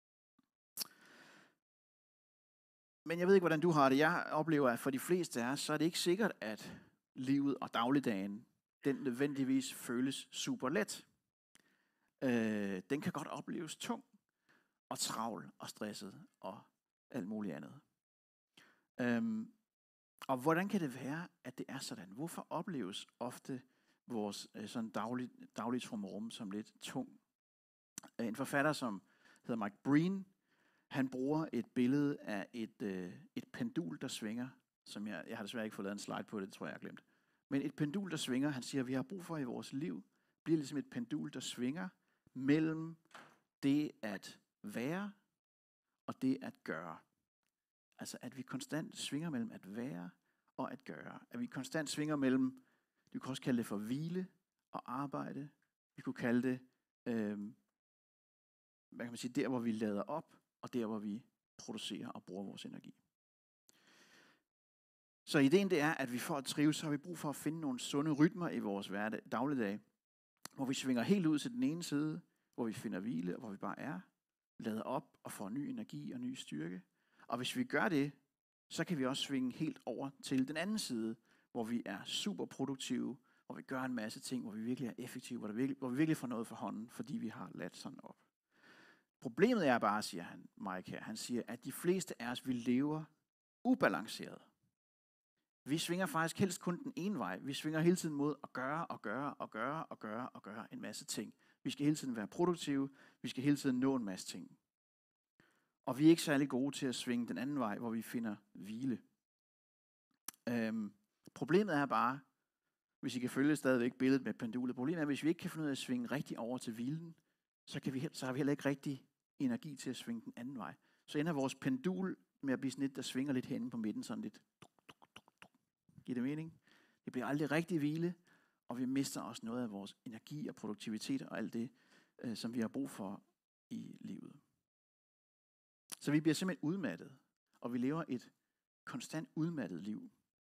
Men jeg ved ikke, hvordan du har det. Jeg oplever, at for de fleste af os, så er det ikke sikkert, at livet og dagligdagen, den nødvendigvis føles super let. Øh, den kan godt opleves tung og travl og stresset og alt muligt andet. Øhm, og hvordan kan det være, at det er sådan? Hvorfor opleves ofte vores øh, sådan daglig, dagligt trummerum som lidt tung? Øh, en forfatter, som hedder Mike Breen, han bruger et billede af et, øh, et pendul, der svinger, som jeg, jeg har desværre ikke fået lavet en slide på det, det tror jeg, jeg har glemt. Men et pendul, der svinger, han siger, at vi har brug for i vores liv, bliver ligesom et pendul, der svinger mellem det at være og det at gøre. Altså at vi konstant svinger mellem at være og at gøre. At vi konstant svinger mellem, du kan også kalde det for hvile og arbejde. Vi kunne kalde det, øh, hvad kan man sige, der hvor vi lader op, og der hvor vi producerer og bruger vores energi. Så ideen det er, at vi for at trives, så har vi brug for at finde nogle sunde rytmer i vores hverdag, dagligdag, hvor vi svinger helt ud til den ene side, hvor vi finder hvile, og hvor vi bare er, lader op og får ny energi og ny styrke. Og hvis vi gør det, så kan vi også svinge helt over til den anden side, hvor vi er super produktive, hvor vi gør en masse ting, hvor vi virkelig er effektive, hvor, der virkelig, hvor vi virkelig får noget for hånden, fordi vi har ladt sådan op. Problemet er bare, siger han, Mike her, han siger, at de fleste af os, vi lever ubalanceret. Vi svinger faktisk helst kun den ene vej. Vi svinger hele tiden mod at gøre og gøre og gøre og gøre og gøre en masse ting. Vi skal hele tiden være produktive. Vi skal hele tiden nå en masse ting. Og vi er ikke særlig gode til at svinge den anden vej, hvor vi finder hvile. Øhm, problemet er bare, hvis I kan følge stadigvæk billedet med pendulet, problemet er, at hvis vi ikke kan finde ud af at svinge rigtig over til hvilen, så, kan vi, så har vi heller ikke rigtig energi til at svinge den anden vej. Så ender vores pendul med at blive sådan lidt, der svinger lidt herinde på midten, sådan lidt. Giver det mening? Det bliver aldrig rigtig hvile, og vi mister også noget af vores energi og produktivitet og alt det, øh, som vi har brug for i livet. Så vi bliver simpelthen udmattet, og vi lever et konstant udmattet liv.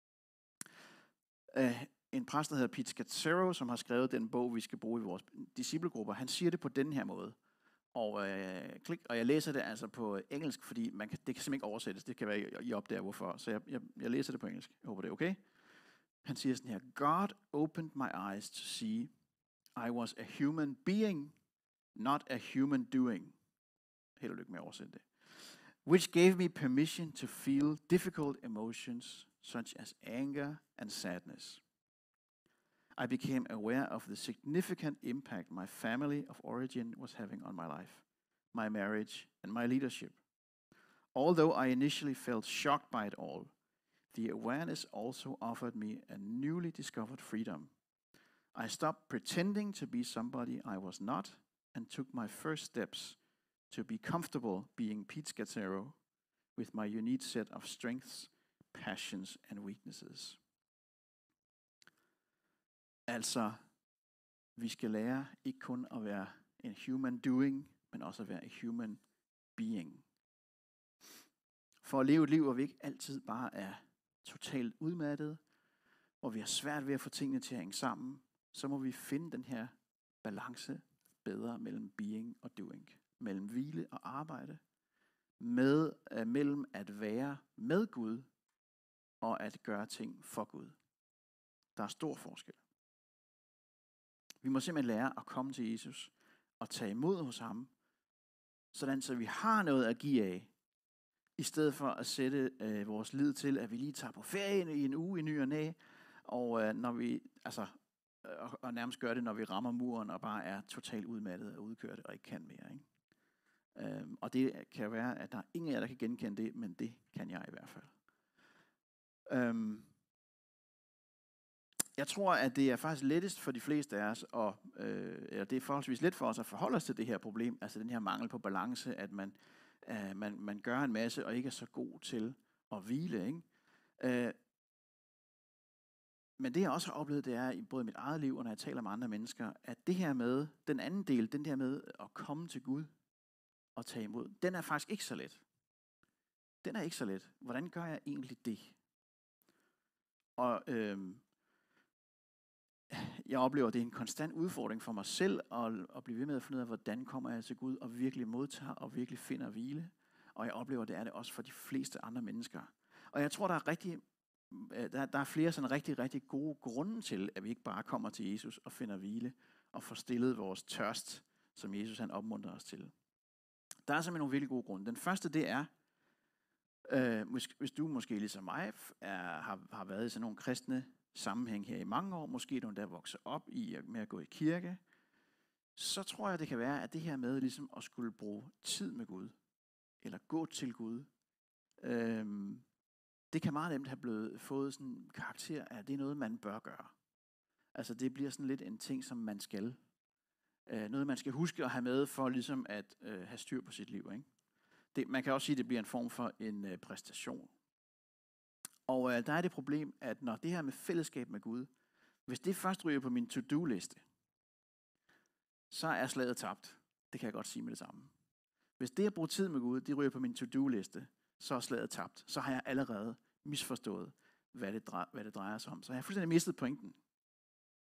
Uh, en præst, der hedder Pete Scazzero, som har skrevet den bog, vi skal bruge i vores disciplegrupper, han siger det på den her måde. Og, uh, klik, og jeg læser det altså på engelsk, fordi man kan, det kan simpelthen ikke oversættes. Det kan være, I opdager hvorfor. Så jeg, jeg, jeg læser det på engelsk. Jeg håber, det er okay. Han siger sådan her: God opened my eyes to see I was a human being, not a human doing. Held og lykke med at oversætte det. Which gave me permission to feel difficult emotions such as anger and sadness. I became aware of the significant impact my family of origin was having on my life, my marriage, and my leadership. Although I initially felt shocked by it all, the awareness also offered me a newly discovered freedom. I stopped pretending to be somebody I was not and took my first steps to be comfortable being Pete Scazzero with my unique set of strengths, passions and weaknesses. Altså, vi skal lære ikke kun at være en human doing, men også at være en human being. For at leve et liv, hvor vi ikke altid bare er totalt udmattet, hvor vi har svært ved at få tingene til at hænge sammen, så må vi finde den her balance bedre mellem being og doing. Mellem hvile og arbejde. Med, uh, mellem at være med Gud og at gøre ting for Gud. Der er stor forskel. Vi må simpelthen lære at komme til Jesus og tage imod hos ham, sådan så vi har noget at give af, i stedet for at sætte øh, vores lid til, at vi lige tager på ferie i en uge i ny og næ, og øh, når vi altså og, og nærmest gør det, når vi rammer muren og bare er totalt udmattet og udkørt og ikke kan mere. Ikke? Øhm, og det kan være, at der er ingen af jer, der kan genkende det, men det kan jeg i hvert fald. Øhm, jeg tror, at det er faktisk lettest for de fleste af os, og øh, eller det er forholdsvis let for os at forholde os til det her problem, altså den her mangel på balance, at man, øh, man, man gør en masse og ikke er så god til at hvile. Ikke? Øh, men det jeg også har oplevet, det er i både mit eget liv, og når jeg taler med andre mennesker, at det her med, den anden del, den der med at komme til Gud og tage imod, den er faktisk ikke så let. Den er ikke så let. Hvordan gør jeg egentlig det? Og øh, jeg oplever, at det er en konstant udfordring for mig selv at, at blive ved med at finde ud af, hvordan kommer jeg til Gud og virkelig modtager og virkelig finder hvile. Og jeg oplever, at det er det også for de fleste andre mennesker. Og jeg tror, der er rigtig, der, der er flere sådan rigtig, rigtig gode grunde til, at vi ikke bare kommer til Jesus og finder hvile og får stillet vores tørst, som Jesus han opmuntrer os til. Der er simpelthen nogle virkelig gode grunde. Den første, det er, øh, hvis du måske ligesom mig er, har, har været i sådan nogle kristne sammenhæng her i mange år, måske du endda vokset op i med at gå i kirke, så tror jeg, det kan være, at det her med ligesom at skulle bruge tid med Gud, eller gå til Gud, øh, det kan meget nemt have blevet, fået sådan en karakter af, at det er noget, man bør gøre. Altså det bliver sådan lidt en ting, som man skal. Øh, noget, man skal huske at have med, for ligesom at øh, have styr på sit liv. Ikke? Det, man kan også sige, at det bliver en form for en øh, præstation. Og øh, der er det problem, at når det her med fællesskab med Gud, hvis det først ryger på min to-do-liste, så er slaget tabt. Det kan jeg godt sige med det samme. Hvis det at bruge tid med Gud, det ryger på min to-do-liste, så er slaget tabt. Så har jeg allerede misforstået, hvad det, drejer, hvad det drejer sig om. Så jeg har fuldstændig mistet pointen.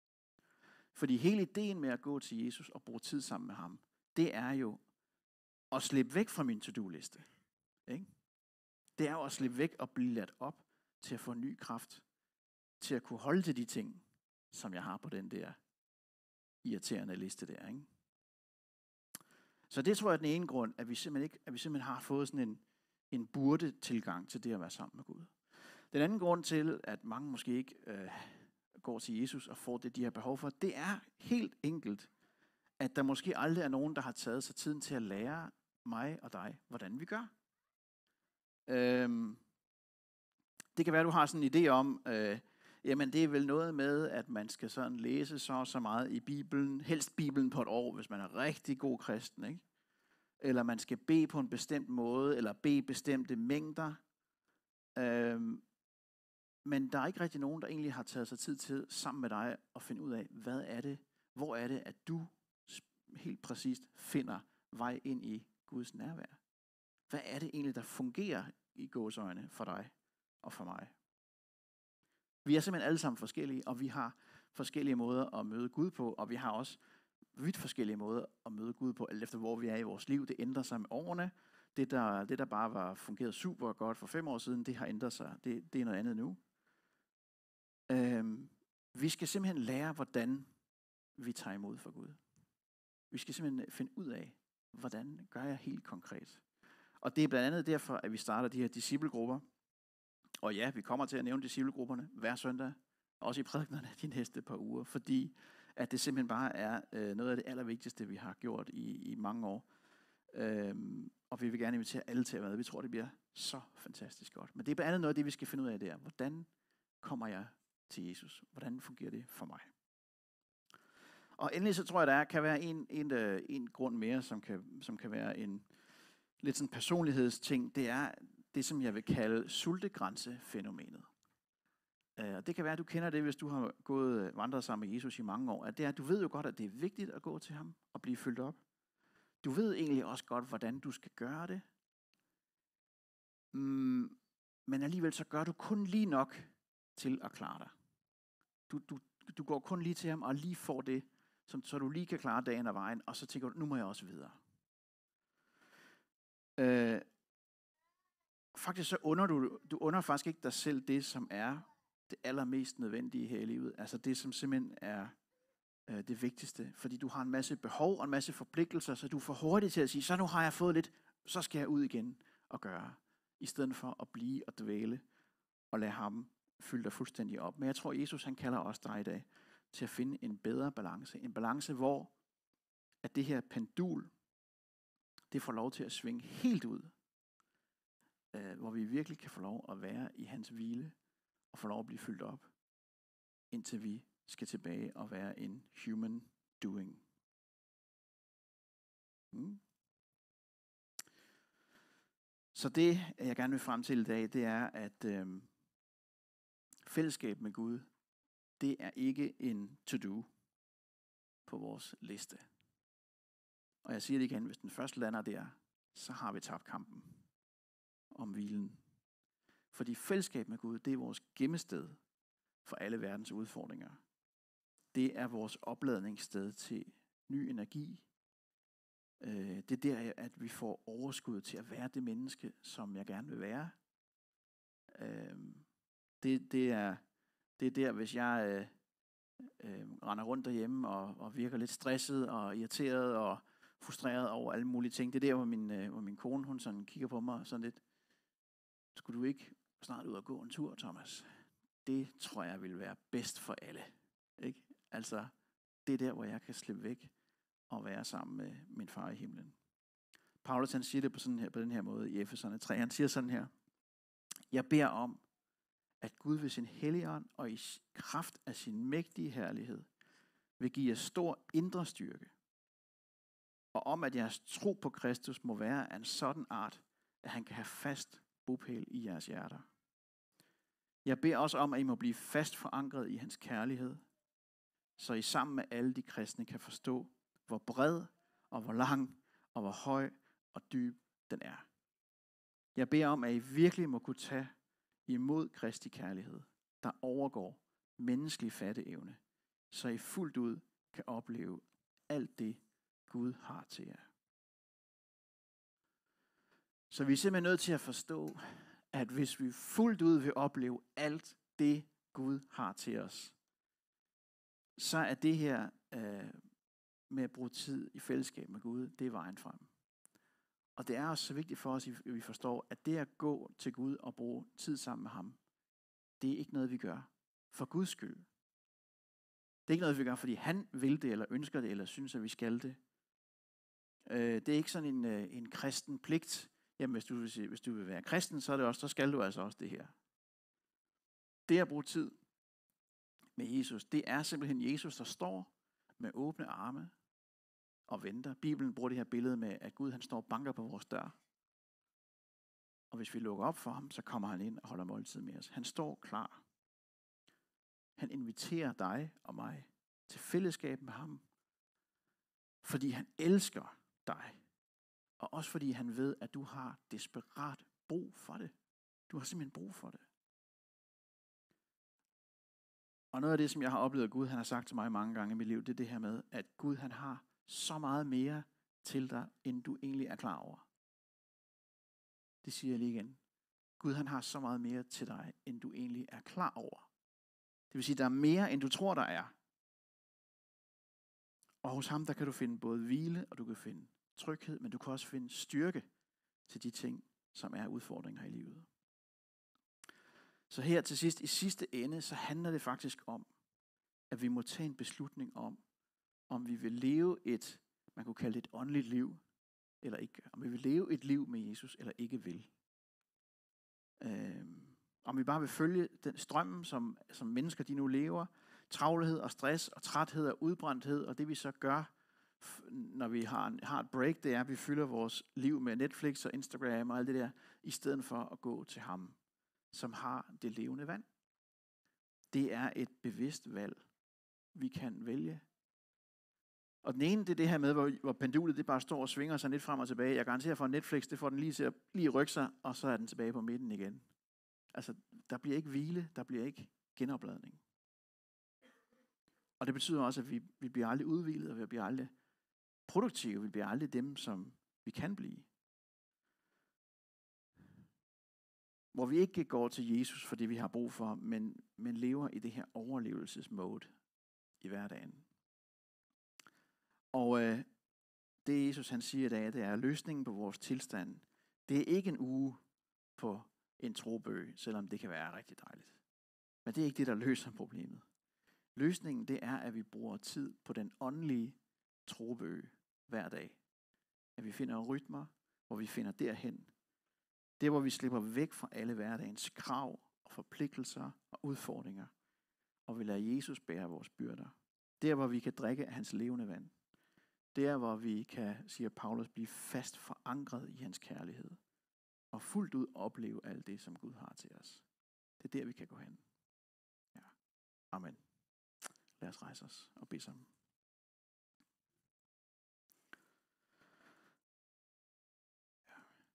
Fordi hele ideen med at gå til Jesus og bruge tid sammen med ham, det er jo at slippe væk fra min to-do-liste. Ikke? Det er jo at slippe væk og blive ladt op til at få ny kraft, til at kunne holde til de ting, som jeg har på den der irriterende liste der. Ikke? Så det tror jeg er den ene grund, at vi simpelthen, ikke, at vi simpelthen har fået sådan en, en burde tilgang til det at være sammen med Gud. Den anden grund til, at mange måske ikke øh, går til Jesus og får det, de har behov for, det er helt enkelt, at der måske aldrig er nogen, der har taget sig tiden til at lære mig og dig, hvordan vi gør. Øhm, det kan være, at du har sådan en idé om, øh, jamen det er vel noget med, at man skal sådan læse så og så meget i Bibelen, helst Bibelen på et år, hvis man er rigtig god kristen, ikke? Eller man skal bede på en bestemt måde, eller bede bestemte mængder. Øhm, men der er ikke rigtig nogen, der egentlig har taget sig tid til sammen med dig at finde ud af, hvad er det, hvor er det, at du helt præcist finder vej ind i Guds nærvær. Hvad er det egentlig, der fungerer i gåseøjne for dig og for mig? Vi er simpelthen alle sammen forskellige, og vi har forskellige måder at møde Gud på, og vi har også vidt forskellige måder at møde Gud på, alt efter hvor vi er i vores liv. Det ændrer sig med årene. Det der, det, der bare var fungeret super godt for fem år siden, det har ændret sig. Det, det er noget andet nu. Øhm, vi skal simpelthen lære, hvordan vi tager imod for Gud. Vi skal simpelthen finde ud af, hvordan gør jeg helt konkret. Og det er blandt andet derfor, at vi starter de her disciplegrupper. Og ja, vi kommer til at nævne disciplegrupperne hver søndag, også i prædikenerne de næste par uger, fordi at det simpelthen bare er øh, noget af det allervigtigste, vi har gjort i, i mange år. Øhm, og vi vil gerne invitere alle til at være med. Vi tror, det bliver så fantastisk godt. Men det er blandt andet noget af det, vi skal finde ud af der. Hvordan kommer jeg til Jesus? Hvordan fungerer det for mig? Og endelig så tror jeg, der kan være en, en, en grund mere, som kan, som kan være en lidt sådan personlighedsting. Det er det, som jeg vil kalde sultegrænsefænomenet. Uh, det kan være, at du kender det, hvis du har gået vandret sammen med Jesus i mange år. At det er, du ved jo godt, at det er vigtigt at gå til ham og blive fyldt op. Du ved egentlig også godt, hvordan du skal gøre det. Mm, men alligevel så gør du kun lige nok til at klare dig. Du, du, du går kun lige til ham og lige får det, som, så du lige kan klare dagen og vejen, og så tænker du, nu må jeg også videre. Uh, faktisk så under du, du under faktisk ikke dig selv det, som er det allermest nødvendige her i livet. Altså det, som simpelthen er øh, det vigtigste. Fordi du har en masse behov og en masse forpligtelser, så du får hurtigt til at sige, så nu har jeg fået lidt, så skal jeg ud igen og gøre. I stedet for at blive og dvæle og lade ham fylde dig fuldstændig op. Men jeg tror, Jesus han kalder os dig i dag til at finde en bedre balance. En balance, hvor at det her pendul, det får lov til at svinge helt ud. Øh, hvor vi virkelig kan få lov at være i hans hvile og få lov at blive fyldt op, indtil vi skal tilbage og være en human doing. Mm. Så det, jeg gerne vil frem til i dag, det er, at øh, fællesskab med Gud, det er ikke en to-do på vores liste. Og jeg siger det igen, hvis den første lander der, så har vi tabt kampen om hvilen. Fordi fællesskab med Gud, det er vores gemmested for alle verdens udfordringer. Det er vores opladningssted til ny energi. Det er der, at vi får overskud til at være det menneske, som jeg gerne vil være. Det, det, er, det er der, hvis jeg øh, øh, render rundt derhjemme og, og virker lidt stresset og irriteret og frustreret over alle mulige ting. Det er der, hvor min, øh, hvor min kone hun sådan kigger på mig sådan lidt, skulle du ikke snart ud og gå en tur, Thomas? Det tror jeg vil være bedst for alle. Ikke? Altså, det er der, hvor jeg kan slippe væk og være sammen med min far i himlen. Paulus han siger det på, sådan her, på den her måde i Efeserne tre. Han siger sådan her: jeg beder om, at Gud ved sin helligånd og i kraft af sin mægtige herlighed vil give jer stor indre styrke, og om at jeres tro på Kristus må være af en sådan art, at han kan have fast bopæl i jeres hjerter. Jeg beder også om, at I må blive fast forankret i hans kærlighed, så I sammen med alle de kristne kan forstå, hvor bred og hvor lang og hvor høj og dyb den er. Jeg beder om, at I virkelig må kunne tage imod Kristi kærlighed, der overgår menneskelig fatteevne, så I fuldt ud kan opleve alt det, Gud har til jer. Så vi er simpelthen nødt til at forstå, at hvis vi fuldt ud vil opleve alt det, Gud har til os, så er det her øh, med at bruge tid i fællesskab med Gud, det er vejen frem. Og det er også så vigtigt for os, at vi forstår, at det at gå til Gud og bruge tid sammen med ham, det er ikke noget, vi gør for Guds skyld. Det er ikke noget, vi gør, fordi han vil det, eller ønsker det, eller synes, at vi skal det. Øh, det er ikke sådan en, øh, en kristen pligt. Jamen, hvis du, vil sige, hvis du vil være kristen, så er det også, så skal du altså også det her. Det at bruge tid med Jesus, det er simpelthen Jesus, der står med åbne arme og venter. Bibelen bruger det her billede med, at Gud han står og banker på vores dør. Og hvis vi lukker op for ham, så kommer han ind og holder måltid med os. Han står klar. Han inviterer dig og mig til fællesskab med ham, fordi han elsker dig. Og også fordi han ved, at du har desperat brug for det. Du har simpelthen brug for det. Og noget af det, som jeg har oplevet, at Gud han har sagt til mig mange gange i mit liv, det er det her med, at Gud han har så meget mere til dig, end du egentlig er klar over. Det siger jeg lige igen. Gud han har så meget mere til dig, end du egentlig er klar over. Det vil sige, der er mere, end du tror, der er. Og hos ham, der kan du finde både hvile, og du kan finde tryghed, men du kan også finde styrke til de ting, som er udfordringer i livet. Så her til sidst, i sidste ende, så handler det faktisk om, at vi må tage en beslutning om, om vi vil leve et, man kunne kalde det et åndeligt liv, eller ikke. Om vi vil leve et liv med Jesus, eller ikke vil. Øhm, om vi bare vil følge den strømmen, som, som mennesker de nu lever, travlhed og stress og træthed og udbrændthed, og det vi så gør, når vi har, en, har et break, det er, at vi fylder vores liv med Netflix og Instagram og alt det der, i stedet for at gå til ham, som har det levende vand. Det er et bevidst valg, vi kan vælge. Og den ene, det er det her med, hvor, hvor pendulet det bare står og svinger sig lidt frem og tilbage. Jeg garanterer for, at Netflix, det får den lige til at lige rykke sig, og så er den tilbage på midten igen. Altså, der bliver ikke hvile, der bliver ikke genopladning. Og det betyder også, at vi, vi bliver aldrig udhvilet, og vi bliver aldrig produktive, vi bliver aldrig dem, som vi kan blive. Hvor vi ikke går til Jesus for det, vi har brug for, men, men lever i det her overlevelsesmode i hverdagen. Og øh, det Jesus han siger i dag, det er løsningen på vores tilstand. Det er ikke en uge på en trobø, selvom det kan være rigtig dejligt. Men det er ikke det, der løser problemet. Løsningen det er, at vi bruger tid på den åndelige trobø hver dag. At vi finder rytmer, hvor vi finder derhen. Det hvor vi slipper væk fra alle hverdagens krav og forpligtelser og udfordringer. Og vi lader Jesus bære vores byrder. Der hvor vi kan drikke af hans levende vand. Der hvor vi kan, siger Paulus, blive fast forankret i hans kærlighed. Og fuldt ud opleve alt det, som Gud har til os. Det er der, vi kan gå hen. Ja. Amen. Lad os rejse os og bede sammen. Ja.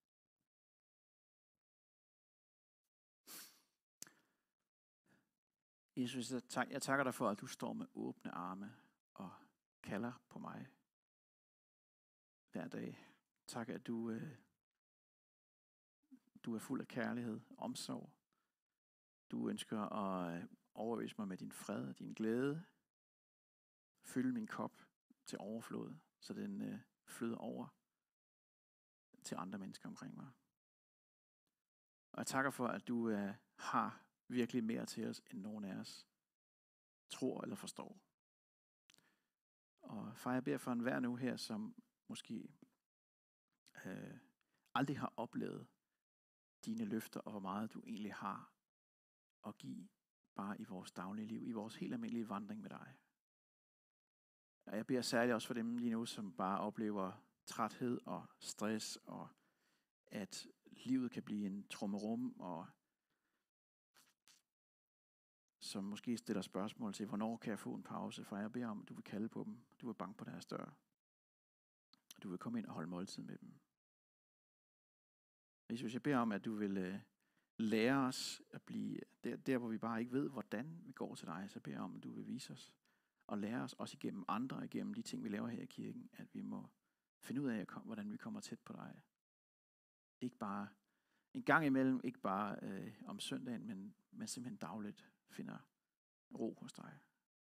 Jesus, jeg, tak, jeg takker dig for, at du står med åbne arme og kalder på mig hver dag. Tak, at du, øh, du er fuld af kærlighed, omsorg. Du ønsker at overøse mig med din fred og din glæde. Fylde min kop til overflod, så den øh, flyder over til andre mennesker omkring mig. Og jeg takker for, at du øh, har virkelig mere til os, end nogen af os tror eller forstår. Og far, jeg beder for enhver nu her, som måske øh, aldrig har oplevet dine løfter, og hvor meget du egentlig har at give, bare i vores daglige liv, i vores helt almindelige vandring med dig. Og jeg beder særligt også for dem lige nu, som bare oplever træthed og stress, og at livet kan blive en trummerum, og som måske stiller spørgsmål til, hvornår kan jeg få en pause, for jeg beder om, at du vil kalde på dem, du vil banke på deres dør, og du vil komme ind og holde måltid med dem. Jesus, jeg beder om, at du vil øh, lære os at blive, der, der hvor vi bare ikke ved, hvordan vi går til dig, så beder jeg om, at du vil vise os, og lære os også igennem andre, igennem de ting, vi laver her i kirken, at vi må finde ud af, hvordan vi kommer tæt på dig. ikke bare en gang imellem, ikke bare øh, om søndagen, men, men simpelthen dagligt finder ro hos dig.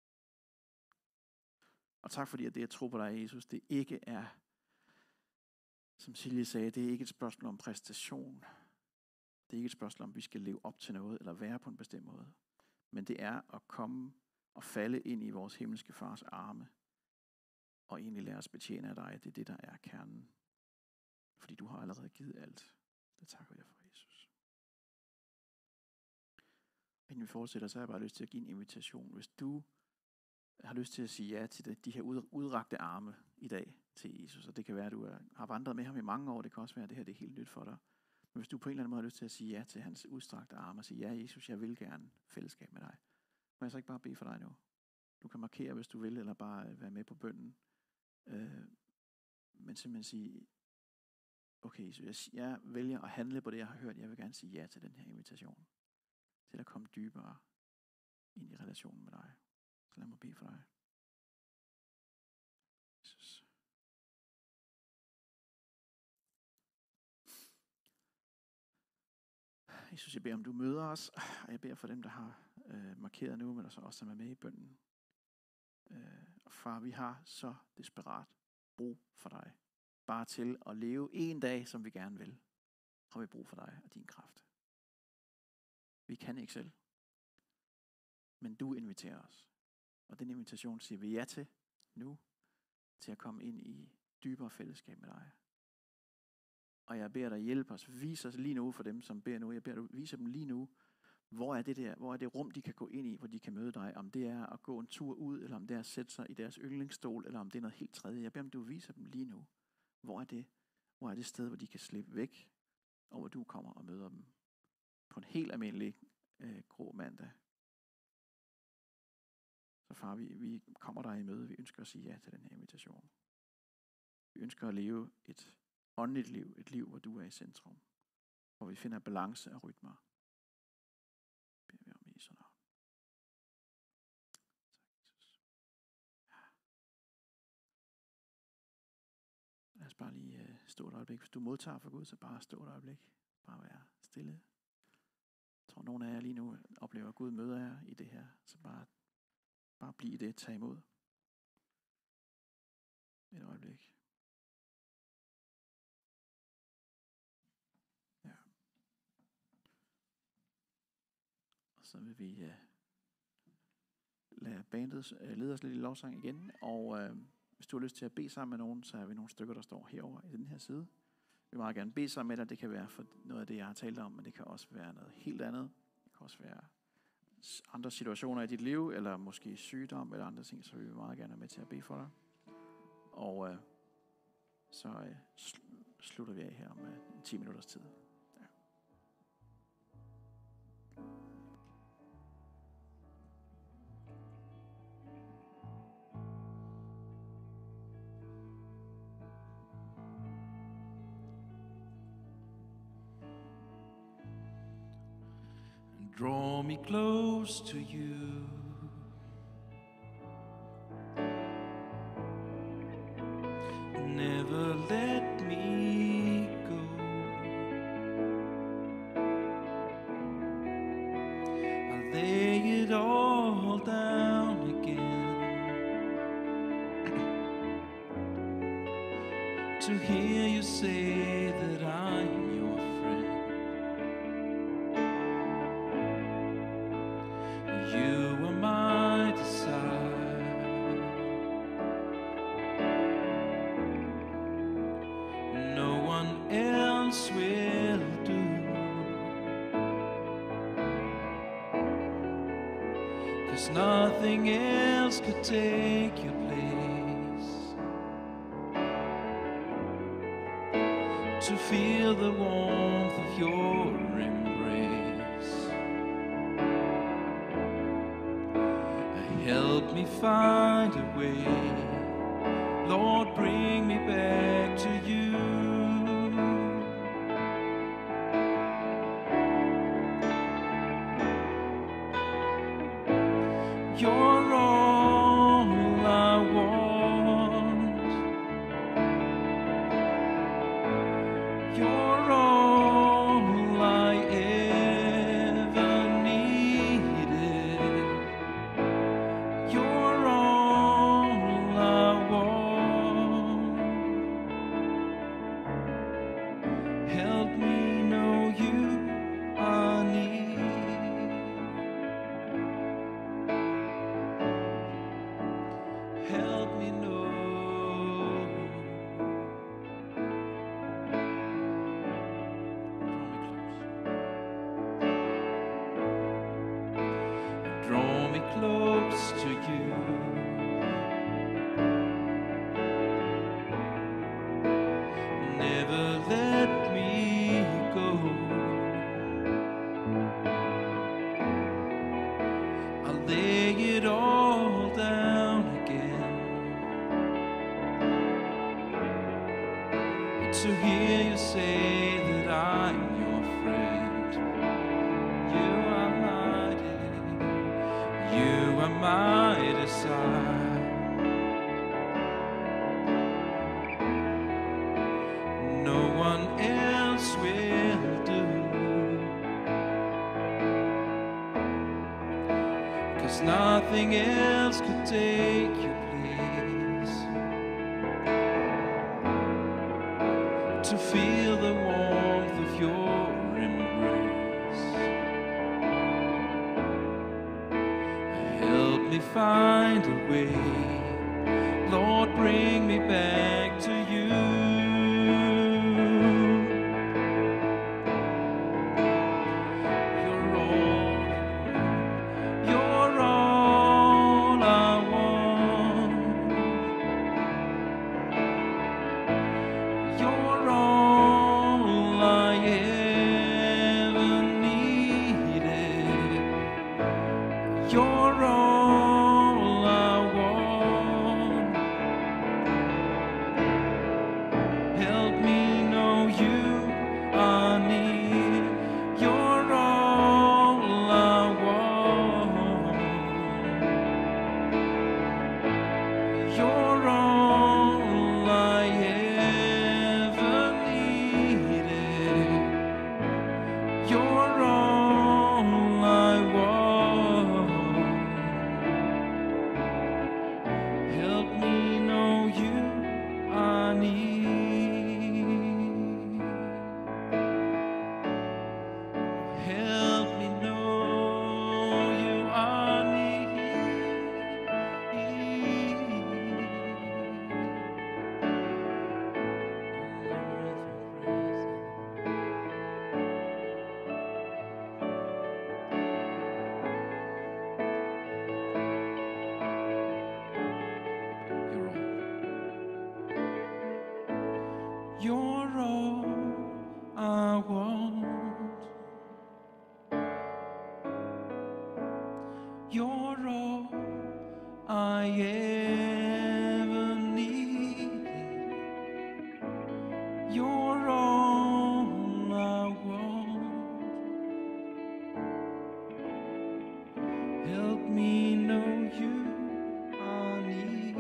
Og tak fordi, at det, jeg tror på dig, Jesus, det ikke er, som Silje sagde, det er ikke et spørgsmål om præstation. Det er ikke et spørgsmål om, at vi skal leve op til noget, eller være på en bestemt måde. Men det er at komme og falde ind i vores himmelske fars arme, og egentlig lade os betjene af dig. Det er det, der er kernen. Fordi du har allerede givet alt. Det takker jeg for, Jesus. Inden vi fortsætter, så har jeg bare lyst til at give en invitation. Hvis du har lyst til at sige ja til det, de her udrakte arme i dag til Jesus, og det kan være, at du er, har vandret med ham i mange år, det kan også være, at det her det er helt nyt for dig. Men hvis du på en eller anden måde har lyst til at sige ja til hans udstrakte arme, og sige, ja Jesus, jeg vil gerne fællesskab med dig, må jeg så ikke bare bede for dig nu? Du kan markere, hvis du vil, eller bare være med på bønnen. Øh, men simpelthen sige, okay Jesus, jeg, jeg vælger at handle på det, jeg har hørt. Jeg vil gerne sige ja til den her invitation. Til at komme dybere ind i relationen med dig. Så lad mig bede for dig. Jesus. Jesus, jeg beder om, du møder os, og jeg beder for dem, der har øh, markeret nu, men også, også som er med i bønnen. Øh, og far, vi har så desperat brug for dig. Bare til at leve en dag, som vi gerne vil, har vi brug for dig og din kraft. Vi kan ikke selv, men du inviterer os. Og den invitation siger vi ja til nu, til at komme ind i dybere fællesskab med dig. Og jeg beder dig hjælpe os, vis os lige nu for dem, som beder nu. Jeg beder dig vise dem lige nu, hvor er det der, hvor er det rum, de kan gå ind i, hvor de kan møde dig. Om det er at gå en tur ud, eller om det er at sætte sig i deres yndlingsstol, eller om det er noget helt tredje. Jeg beder om, du viser dem lige nu, hvor er det, hvor er det sted, hvor de kan slippe væk, og hvor du kommer og møder dem på en helt almindelig øh, grå mandag. Så far, vi, vi kommer dig i møde. Vi ønsker at sige ja til den her invitation. Vi ønsker at leve et åndeligt liv, et liv, hvor du er i centrum, hvor vi finder balance og rytmer. Beder vi om i Jesu navn. Tak, Jesus. Ja. Lad os bare lige uh, stå et øjeblik. Hvis du modtager for Gud, så bare stå et øjeblik. Bare være stille. Jeg tror, nogle af jer lige nu oplever, at Gud møder jer i det her. Så bare, bare bliv i det. Tag imod. Et øjeblik. Så vil vi uh, lade bandet uh, lede os lidt i lovsang igen. Og uh, hvis du har lyst til at bede sammen med nogen, så er vi nogle stykker, der står herover i den her side. Vi vil meget gerne bede sammen med dig. Det kan være for noget af det, jeg har talt om, men det kan også være noget helt andet. Det kan også være andre situationer i dit liv, eller måske sygdom, eller andre ting, så vil vi meget gerne være med til at bede for dig. Og uh, så uh, sl- slutter vi af her om uh, ti minutters tid. Draw me close to you. Never let me go. I'll lay it all down again to hear you say that I'm your friend. You are my desire. No one else will do. 'Cause nothing else could take your place. To feel the warmth of your embrace. Help me find a way, Lord, bring me back to you. You're all I want. You're all close to you. Never let me go. I'll lay it all down again to hear you say that I'm your friend. You are mighty, you are my desire. No one else will do, 'cause nothing else could take your place. To feel the warmth of your embrace, help me find a way, Lord, bring me back to you. You're all, you're all I want. You're all I ever needed. You're all I want. Help me know you are near. You're all I want. You're all I ever needed. You're all I want. Help me know you are near. Help me know you are near. You're all I want. You're all I ever needed. You're all I want. Help me know you are near.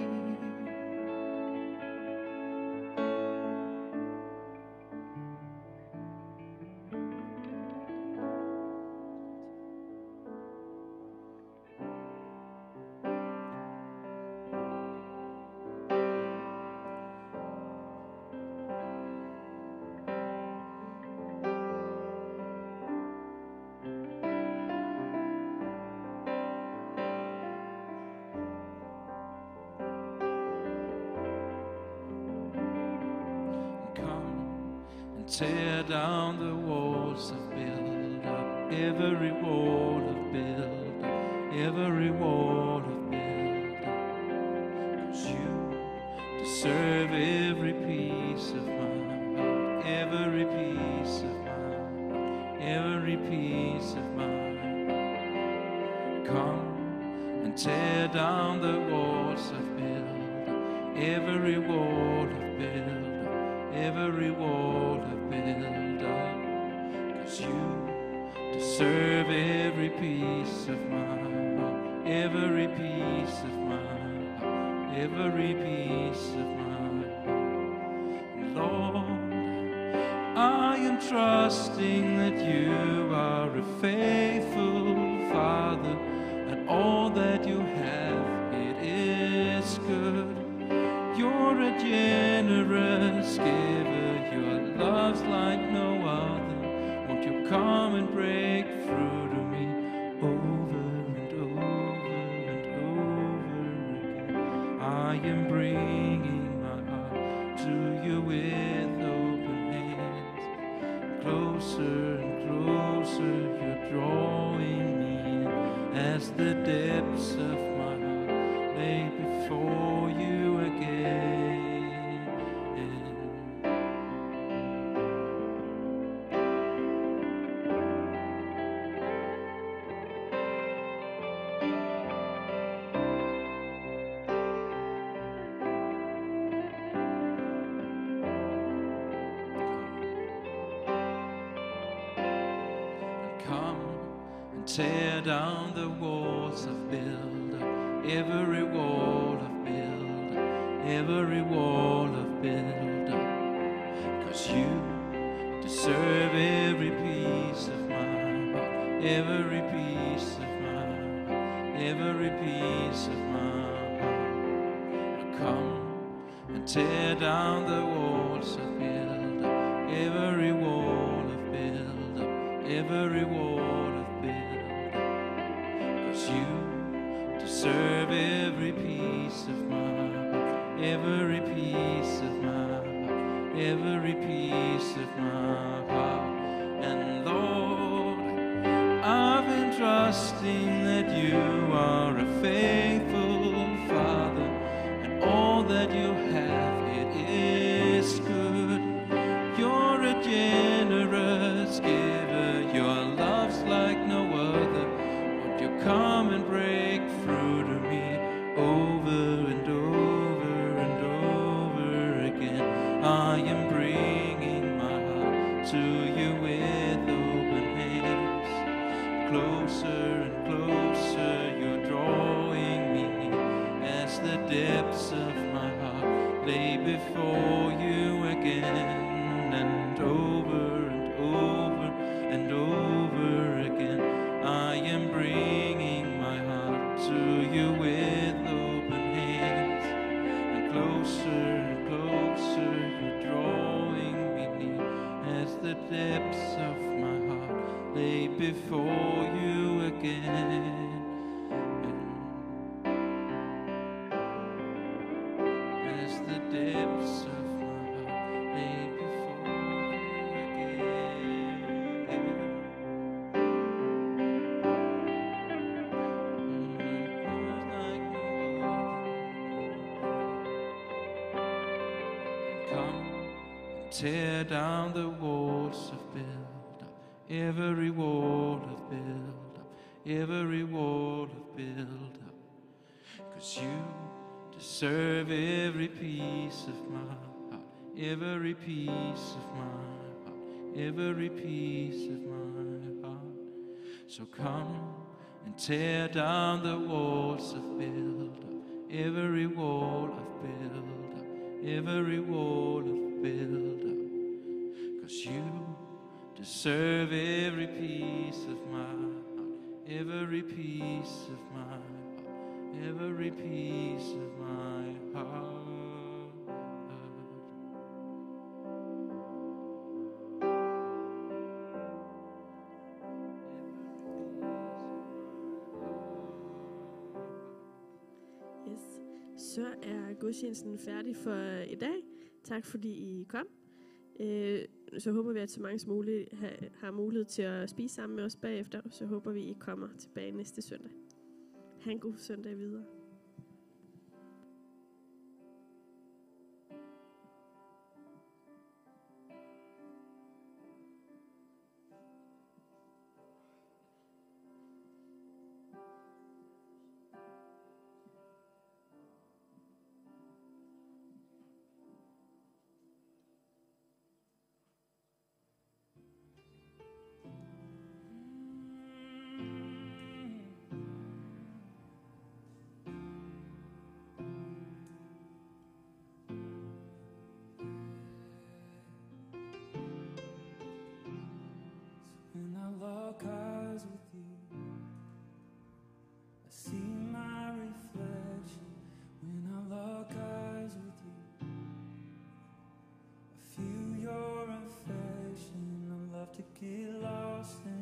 Tear down the walls of build up, every wall of build up, every wall of build up. 'Cause you deserve every piece of my heart, every piece of my heart, every piece of my heart. Come and tear down the walls of build up, every wall of build up, every wall of build up. 'Cause you deserve every piece of my heart, every piece of my heart, every piece of my heart. Lord, I am trusting that you are a faithful Father, and all that you have, it is good. You're a generous giver, your love's like no other. Won't you come and break through to me over and over and over again? I am bringing my heart to you with open hands, close closer and closer, you're drawing me in as the depths of my heart lay before you again. Tear down the walls I've built up, every wall I've built up, every wall I've built up. Cause you deserve every piece of my heart, every piece of my heart, every piece of my heart. Now come and tear down the walls I've built up, every wall I've built up, every wall I've built up. You deserve every piece of my heart, every piece of my heart, every piece of my heart. And Lord, I've been trusting that you are a faithful Father, and all that you have, it is good. You're a generous giver, your love's like no other. You come and break through to me over and over and over again. I am bringing my heart to you with open hands. Closer and closer, you're drawing me near as the depths of my heart lay before you again. And over and over and over again, I am bringing my heart to you with open hands. And closer and closer, you're drawing me near as the depths of my heart lay before you again. And as the depths of my heart lay before you again. Tear down the walls I've built up, every wall I've built up, every wall I've built up. Cause you deserve every piece of my heart, every piece of my heart, every piece of my heart. So come and tear down the walls I've built up, every wall I've built up, every wall I've built up. Cause you deserve every piece of my heart, every piece of my heart, every piece of my heart. Yes. Så er gudstjenesten færdig for i dag. Tak fordi I kom. Øh, så håber vi, at så mange som muligt har, har mulighed til at spise sammen med os bagefter. Så håber vi, I kommer tilbage næste søndag. Ha' en god søndag videre. To get lost in